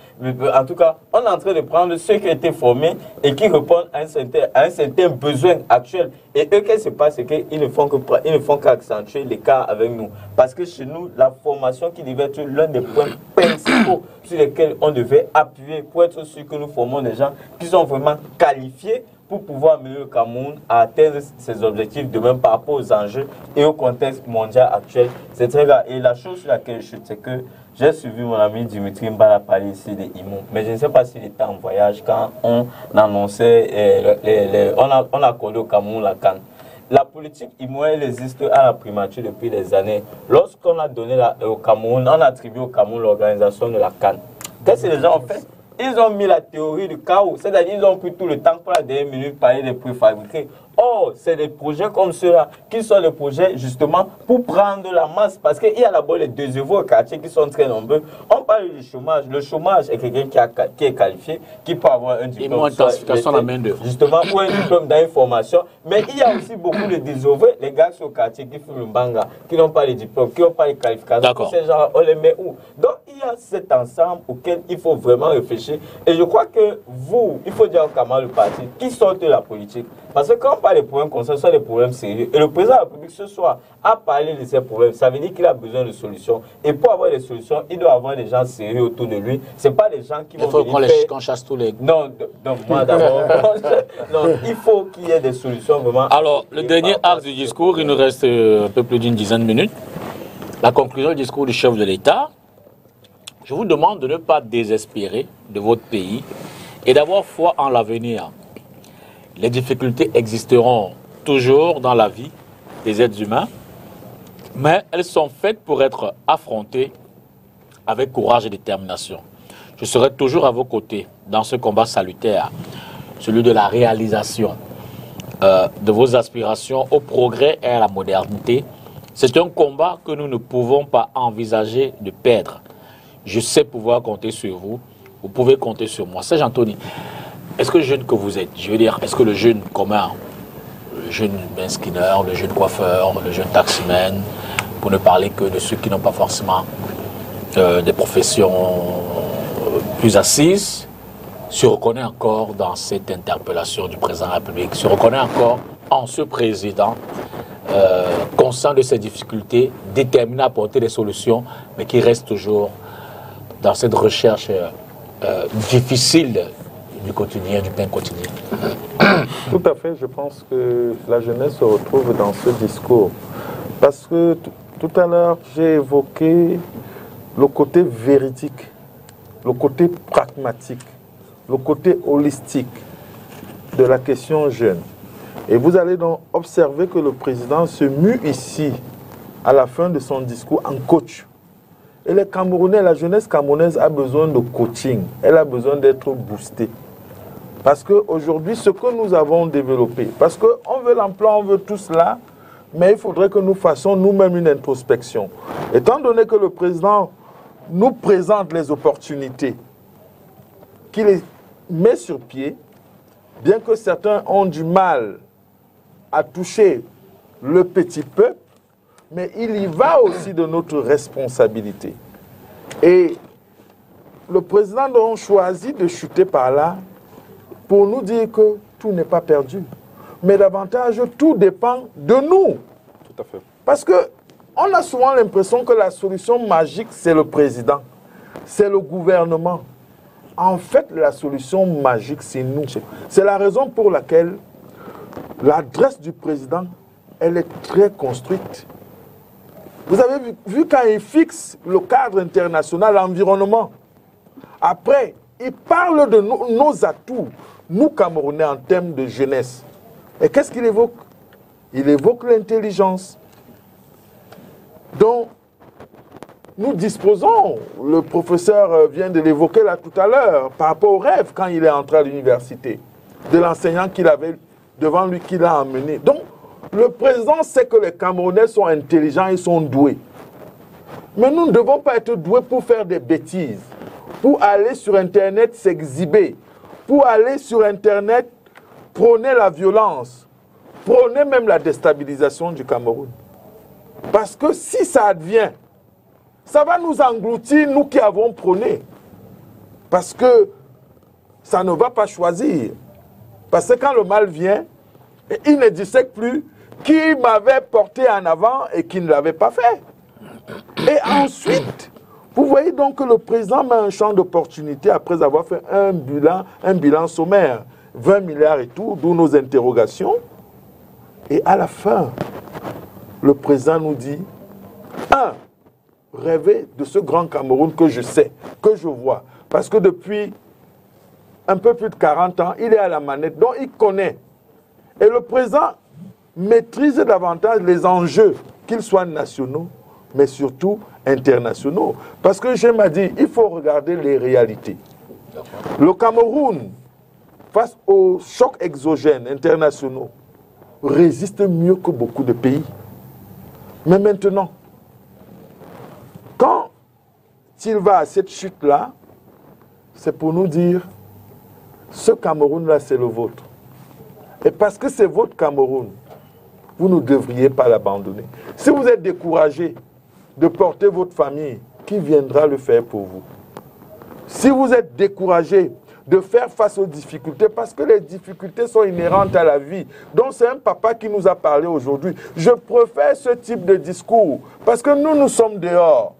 en tout cas, on est en train de prendre ceux qui ont été formés et qui répondent à un certain, à un certain besoin actuel. Et eux, qu'est-ce qui se passe? C'est qu'ils ne font que, ils ne font qu'accentuer l'écart avec nous. Parce que chez nous, la formation qui devait être l'un des points principaux sur lesquels on devait appuyer pour être sûr que nous formons des gens qui sont vraiment qualifiés pour pouvoir amener le Cameroun à atteindre ses objectifs de même par rapport aux enjeux et au contexte mondial actuel. C'est très grave. Et la chose sur laquelle je chute, c'est que j'ai suivi mon ami Dimitri Mbala parler ici des I M O, mais je ne sais pas s'il était en voyage quand on annonçait, euh, les, les, on, a, on a accordé au Cameroun la canne. La politique I M O, elle existe à la primature depuis des années. Lorsqu'on a donné la, au Cameroun, on a attribué au Cameroun l'organisation de la canne. Qu'est-ce que les gens ont fait? Ils ont mis la théorie du chaos, c'est-à-dire ils ont pris tout le temps pour la dernière minute parler des préfabriqués. Or, c'est des projets comme ceux-là qui sont des projets justement pour prendre la masse. Parce qu'il y a d'abord les deux œuvres au quartier qui sont très nombreux. On parle du chômage. Le chômage est quelqu'un qui, a, qui est qualifié, qui peut avoir un diplôme. Et intensification de la main-d'œuvre. Justement, ou un diplôme d'information. Mais il y a aussi beaucoup de désœuvrés, les gars sur le quartier qui font le banga, qui n'ont pas les diplômes, qui n'ont pas les qualifications. D'accord. Ces gens, on les met où? Donc, il y a cet ensemble auquel il faut vraiment réfléchir. Et je crois que vous, il faut dire au Cameroun, le parti, qui sortent de la politique. Parce que quand on parle des problèmes comme ça, ce sont des problèmes sérieux. Et le président de la République ce soir a parlé de ces problèmes. Ça veut dire qu'il a besoin de solutions. Et pour avoir des solutions, il doit avoir des gens sérieux autour de lui. Ce n'est pas des gens qui vont il faut qu'on faire... qu chasse tous les... Non, donc moi d'abord. Non, il faut qu'il y ait des solutions vraiment... Alors, le dernier acte du discours, il nous reste un peu plus d'une dizaine de minutes. La conclusion du discours du chef de l'État. Je vous demande de ne pas désespérer de votre pays et d'avoir foi en l'avenir. Les difficultés existeront toujours dans la vie des êtres humains, mais elles sont faites pour être affrontées avec courage et détermination. Je serai toujours à vos côtés dans ce combat salutaire, celui de la réalisation euh, de vos aspirations au progrès et à la modernité. C'est un combat que nous ne pouvons pas envisager de perdre. Je sais pouvoir compter sur vous, vous pouvez compter sur moi. Serge Anthony, est-ce que le jeune que vous êtes, je veux dire, est-ce que le jeune commun, le jeune Ben Skinner, le jeune coiffeur, le jeune taximan, pour ne parler que de ceux qui n'ont pas forcément euh, des professions euh, plus assises, se reconnaît encore dans cette interpellation du président de la République, se reconnaît encore en ce président euh, conscient de ses difficultés, déterminé à apporter des solutions, mais qui reste toujours dans cette recherche euh, euh, difficile du quotidien, du pain quotidien. Tout à fait, je pense que la jeunesse se retrouve dans ce discours. Parce que Tout à l'heure, j'ai évoqué le côté véridique, le côté pragmatique, le côté holistique de la question jeune. Et vous allez donc observer que le président se mue ici, à la fin de son discours, en coach. Et les Camerounais, la jeunesse camerounaise a besoin de coaching. Elle a besoin d'être boostée. Parce qu'aujourd'hui, ce que nous avons développé, parce qu'on veut l'emploi, on veut tout cela, mais il faudrait que nous fassions nous-mêmes une introspection. Étant donné que le président nous présente les opportunités, qu'il les met sur pied, bien que certains ont du mal à toucher le petit peuple, mais il y va aussi de notre responsabilité. Et le président a choisi de chuter par là pour nous dire que tout n'est pas perdu. Mais davantage, tout dépend de nous. Tout à fait. Parce qu'on a souvent l'impression que la solution magique, c'est le président, c'est le gouvernement. En fait, la solution magique, c'est nous. C'est la raison pour laquelle l'adresse du président, elle est très construite. Vous avez vu, vu quand il fixe le cadre international, l'environnement. Après, il parle de nos, nos atouts, nous Camerounais, en termes de jeunesse. Et qu'est-ce qu'il évoque? Il évoque l'intelligence. Donc, nous disposons, le professeur vient de l'évoquer là tout à l'heure, par rapport au rêve quand il est entré à l'université, de l'enseignant qu'il avait devant lui, qu'il a emmené. Donc, le président sait que les Camerounais sont intelligents, ils sont doués. Mais nous ne devons pas être doués pour faire des bêtises, pour aller sur Internet s'exhiber, pour aller sur Internet prôner la violence, prôner même la déstabilisation du Cameroun. Parce que si ça advient, ça va nous engloutir, nous qui avons prôné. Parce que ça ne va pas choisir. Parce que quand le mal vient, il ne dissèque plus qui m'avait porté en avant et qui ne l'avait pas fait. Et ensuite, vous voyez donc que le président met un champ d'opportunité après avoir fait un bilan, un bilan sommaire, vingt milliards et tout, d'où nos interrogations. Et à la fin, le président nous dit, un, rêver de ce grand Cameroun que je sais, que je vois. Parce que depuis un peu plus de quarante ans, il est à la manette, donc il connaît. Et le président maîtrise davantage les enjeux, qu'ils soient nationaux, mais surtout internationaux. Parce que je m'ai dit, il faut regarder les réalités. Le Cameroun, face aux chocs exogènes internationaux, résiste mieux que beaucoup de pays. Mais maintenant, quand il va à cette chute-là, c'est pour nous dire, ce Cameroun-là, c'est le vôtre. Et parce que c'est votre Cameroun, vous ne devriez pas l'abandonner. Si vous êtes découragé de porter votre famille, qui viendra le faire pour vous? Si vous êtes découragé de faire face aux difficultés, parce que les difficultés sont inhérentes à la vie. Donc c'est un papa qui nous a parlé aujourd'hui. Je préfère ce type de discours, parce que nous, nous sommes dehors.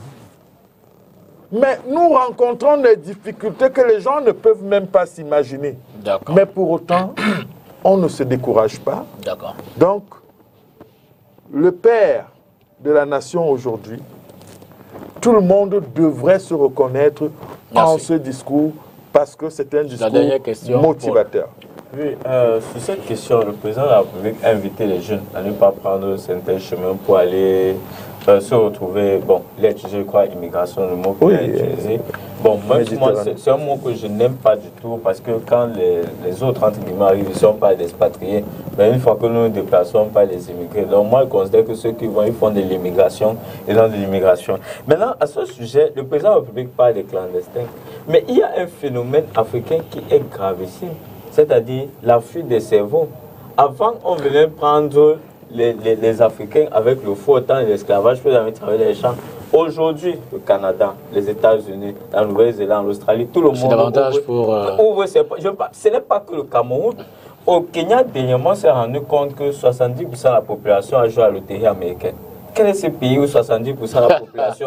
Mais nous rencontrons des difficultés que les gens ne peuvent même pas s'imaginer. Mais pour autant, on ne se décourage pas. D'accord. Donc, le père de la nation aujourd'hui, tout le monde devrait se reconnaître Merci. En ce discours, parce que c'est un discours motivateur. Oui, euh, sur cette question, le président de la République a invité les jeunes à ne pas prendre certains chemins pour aller euh, se retrouver, bon, il a utilisé, je crois, immigration, le mot qu'il oui, a utilisé. Bon, même moi, c'est un mot que je n'aime pas du tout, parce que quand les, les autres, entre guillemets, arrivent, ils ne sont pas des expatriés, mais une fois que nous nous déplaçons, pas les immigrés. Donc moi, je considère que ceux qui vont, ils font de l'immigration, ils ont de l'immigration. Maintenant, à ce sujet, le président de la République parle des clandestins, mais il y a un phénomène africain qui est gravissime, c'est-à-dire la fuite des cerveaux. Avant, on venait prendre les, les, les Africains avec le faux temps de l'esclavage pour aller travailler les champs. Aujourd'hui, le Canada, les États-Unis, la Nouvelle-Zélande, l'Australie, tout le monde... C'est davantage ouvre, pour... Euh... Ouvre, pas, ce n'est pas que le Cameroun. Au Kenya, dernièrement, on s'est rendu compte que soixante-dix pour cent de la population a joué à la loterie américaine. Quel est ce pays où soixante-dix pour cent de la population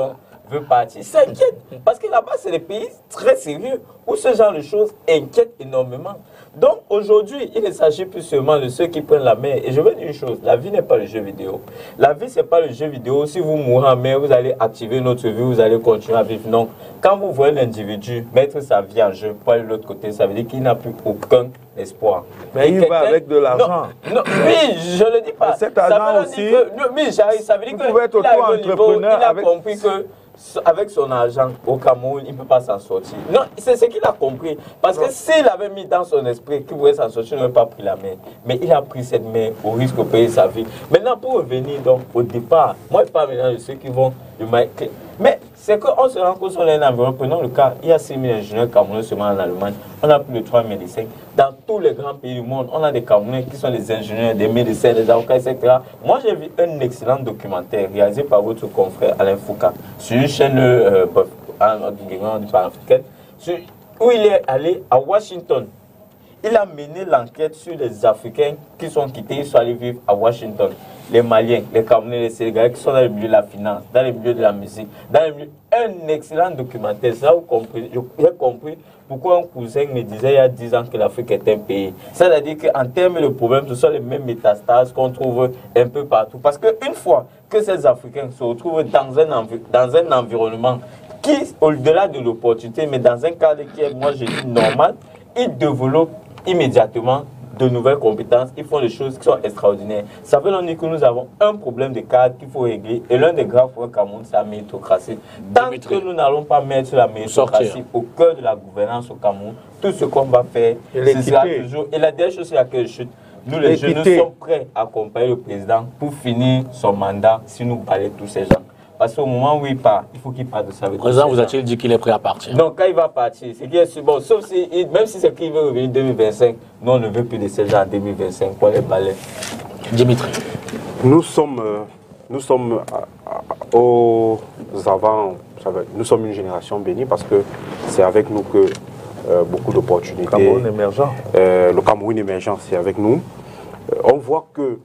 veut partir, il s'inquiète. Parce que là-bas, c'est des pays très sérieux où ce genre de choses inquiètent énormément. Donc aujourd'hui, il ne s'agit plus seulement de ceux qui prennent la mer. Et je veux dire une chose, la vie n'est pas le jeu vidéo. La vie, ce n'est pas le jeu vidéo. Si vous mourrez en mer, vous allez activer notre vie, vous allez continuer à vivre. Donc, quand vous voyez l'individu mettre sa vie en jeu pour aller de l'autre côté, ça veut dire qu'il n'a plus aucun espoir. Mais il va avec de l'argent. Non, non, oui, je ne le dis pas. Cet argent aussi, que, oui, ça veut dire vous pouvez être auto-entrepreneur. Il a avec... compris que avec son argent au Cameroun, il ne peut pas s'en sortir. Non, c'est ce qu'il a compris. Parce que s'il avait mis dans son esprit qu'il pouvait s'en sortir, il n'aurait pas pris la main. Mais il a pris cette main au risque de payer sa vie. Maintenant, pour revenir donc au départ, moi je parle maintenant de ceux qui vont du marché. Mais c'est qu'on se rend compte sur un environnement. Prenons le cas, il y a six mille ingénieurs camerounais seulement en Allemagne. On a plus de trois médecins. Dans tous les grands pays du monde, on a des Camerounais qui sont des ingénieurs, des médecins, des avocats, et cetera. Moi, j'ai vu un excellent documentaire réalisé par votre confrère Alain Foucault sur une chaîne euh, africaine où il est allé à Washington. Il a mené l'enquête sur les Africains qui sont quittés, ils sont allés vivre à Washington. Les Maliens, les Camerounais, les Sénégalais qui sont dans le milieu de la finance, dans le milieu de la musique, dans le milieu... Un excellent documentaire. C'est là où j'ai compris pourquoi un cousin me disait il y a dix ans que l'Afrique est un pays. C'est-à-dire qu'en termes de problèmes, ce sont les mêmes métastases qu'on trouve un peu partout. Parce qu'une fois que ces Africains se retrouvent dans un, envi dans un environnement qui, au-delà de l'opportunité, mais dans un cadre qui est, moi je dis, normal, ils développent immédiatement de nouvelles compétences, ils font des choses qui sont extraordinaires. Ça veut dire que nous avons un problème de cadre qu'il faut régler. Et l'un des graves problèmes au Cameroun, c'est la méritocratie. Tant Dimitri, que nous n'allons pas mettre la méritocratie au cœur de la gouvernance au Cameroun, tout ce qu'on va faire, ce sera toujours... Et la dernière chose, c'est laquelle je chute. Nous, les jeunes, nous sommes prêts à accompagner le président pour finir son mandat si nous balayons tous ces gens. Parce qu'au moment où il part, il faut qu'il parte de ça. Le président vous a-t-il dit qu'il est prêt à partir? Donc, quand il va partir, c'est qu'il est bon. Sauf si, même si c'est qu'il veut revenir en deux mille vingt-cinq, nous, on ne veut plus de ces gens en deux mille vingt-cinq pour les balayer. Dimitri. Nous sommes, euh, nous sommes à, à, aux avant, nous sommes une génération bénie parce que c'est avec nous que euh, beaucoup d'opportunités. Le Cameroun émergent. Euh, le Cameroun émergent, c'est avec nous. Euh, on voit que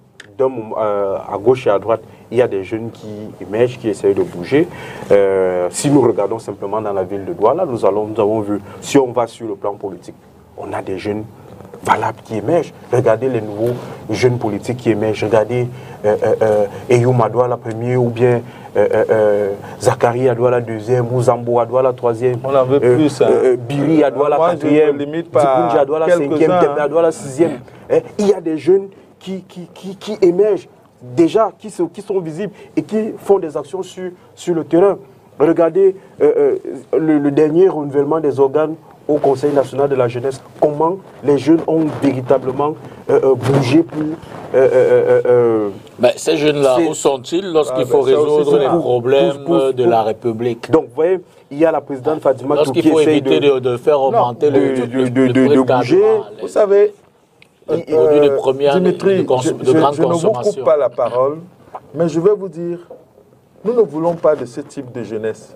euh, à gauche et à droite, il y a des jeunes qui émergent, qui essayent de bouger. Euh, si nous regardons simplement dans la ville de Douala, nous, allons, nous avons vu, si on va sur le plan politique, on a des jeunes valables qui émergent. Regardez les nouveaux jeunes politiques qui émergent. Regardez euh, euh, Eyoum Adouala premier ou bien euh, euh, Zachary Adouala deuxième ou Zambo Adouala troisième. On en veut euh, plus. Hein. Euh, Biri Adouala quatrième. Dibunji Adouala cinquième. Hein. Tembe Adouala sixième. Eh, il y a des jeunes qui, qui, qui, qui émergent déjà, qui, se, qui sont visibles et qui font des actions sur, sur le terrain. Regardez euh, euh, le, le dernier renouvellement des organes au Conseil national de la jeunesse, comment les jeunes ont véritablement euh, euh, bougé pour... Euh, euh, euh, ben, ces jeunes-là, où sont-ils lorsqu'il ah, faut ben, résoudre les pour, problèmes pour, pour, de la République? Donc, vous voyez, il y a la présidente Fadima Tou qui lorsqu'il faut éviter de, de, de faire augmenter non, le, de, le, de, le, de, le de bouger. Vous savez, le produit de première Dimitri, de, de, je, de je, grande je ne vous consommation. coupe pas la parole, mais je vais vous dire, nous ne voulons pas de ce type de jeunesse.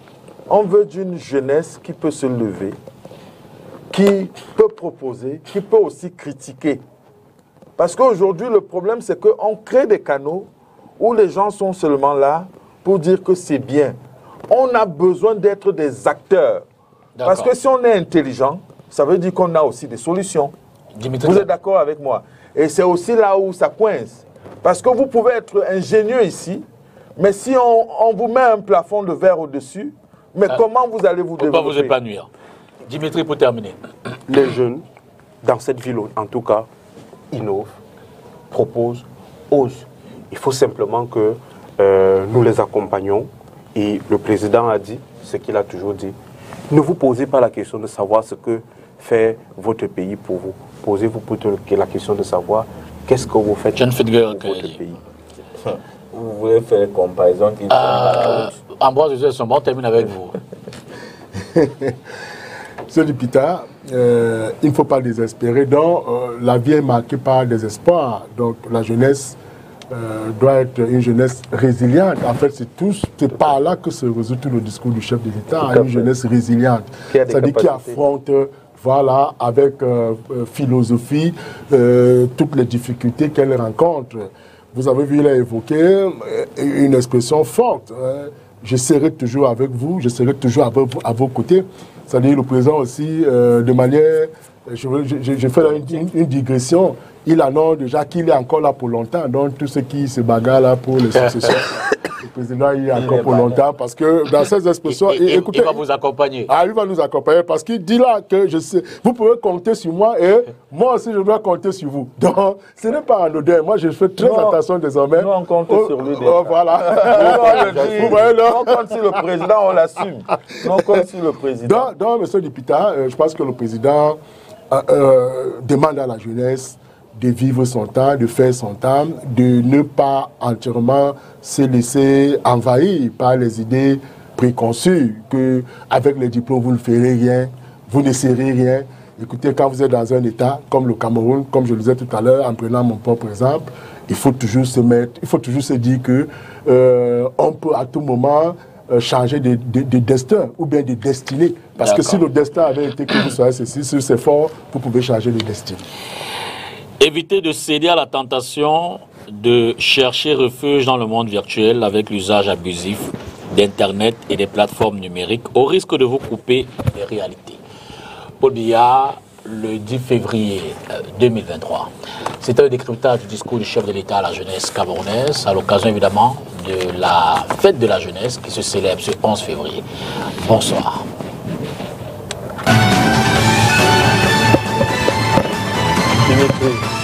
On veut d'une jeunesse qui peut se lever, qui peut proposer, qui peut aussi critiquer. Parce qu'aujourd'hui, le problème, c'est qu'on crée des canaux où les gens sont seulement là pour dire que c'est bien. On a besoin d'être des acteurs. Parce que si on est intelligent, ça veut dire qu'on a aussi des solutions. Dimitri, vous êtes d'accord avec moi? Et c'est aussi là où ça coince. Parce que vous pouvez être ingénieux ici, mais si on, on vous met un plafond de verre au-dessus, mais ah, comment vous allez vous développer? Pas vous épanouir. Dimitri, pour terminer. Les jeunes, dans cette ville, en tout cas, innovent, proposent, osent. Il faut simplement que euh, nous les accompagnions. Et le président a dit ce qu'il a toujours dit. Ne vous posez pas la question de savoir ce que fait votre pays pour vous. Posez-vous plutôt la question de savoir qu'est-ce que vous faites pour votre pays. Vous voulez faire une comparaison qui... Euh, Ambroise, je on termine avec vous. Monsieur Lipita, euh, il ne faut pas désespérer. Donc, euh, la vie est marquée par des espoirs. Donc, la jeunesse euh, doit être une jeunesse résiliente. En fait, c'est par là que se résout tout le discours du chef de l'État, une jeunesse résiliente. C'est-à-dire qui affronte, voilà, avec euh, philosophie, euh, toutes les difficultés qu'elle rencontre. Vous avez vu, il a évoqué une expression forte, hein, je serai toujours avec vous, je serai toujours à vos, à vos côtés. C'est-à-dire le président aussi, euh, de manière, je, je, je fais une, une, une digression, il annonce déjà qu'il est encore là pour longtemps, donc tout ce qui se bagarre là pour les successions. Le président il est encore il pour longtemps parce que dans ces expressions, il, il, écoutez, il va vous accompagner. Ah, il va nous accompagner parce qu'il dit là que je sais, vous pouvez compter sur moi et moi aussi je dois compter sur vous. Donc, ce n'est pas anodin. Moi, je fais très non, attention désormais. Nous, on compte oh, sur lui. Oh, voilà. Vous voyez là, on compte sur le président, on l'assume. On compte sur le président. Donc, donc M. Dipita, euh, je pense que le président euh, euh, demande à la jeunesse de vivre son temps, de faire son temps, de ne pas entièrement se laisser envahir par les idées préconçues, qu'avec les diplômes, vous ne ferez rien, vous ne serez rien. Écoutez, quand vous êtes dans un État comme le Cameroun, comme je le disais tout à l'heure, en prenant mon propre exemple, il faut toujours se mettre, il faut toujours se dire que euh, on peut à tout moment euh, changer de, de, de destin ou bien de destinée. Parce que si le destin avait été que vous soyez ceci, si c'est fort, vous pouvez changer de destinée. Évitez de céder à la tentation de chercher refuge dans le monde virtuel avec l'usage abusif d'Internet et des plateformes numériques au risque de vous couper des réalités. Paul Biya, le dix février deux mille vingt-trois, c'était un décryptage du discours du chef de l'État à la jeunesse camerounaise, à l'occasion évidemment de la fête de la jeunesse qui se célèbre ce onze février. Bonsoir. Dimitri.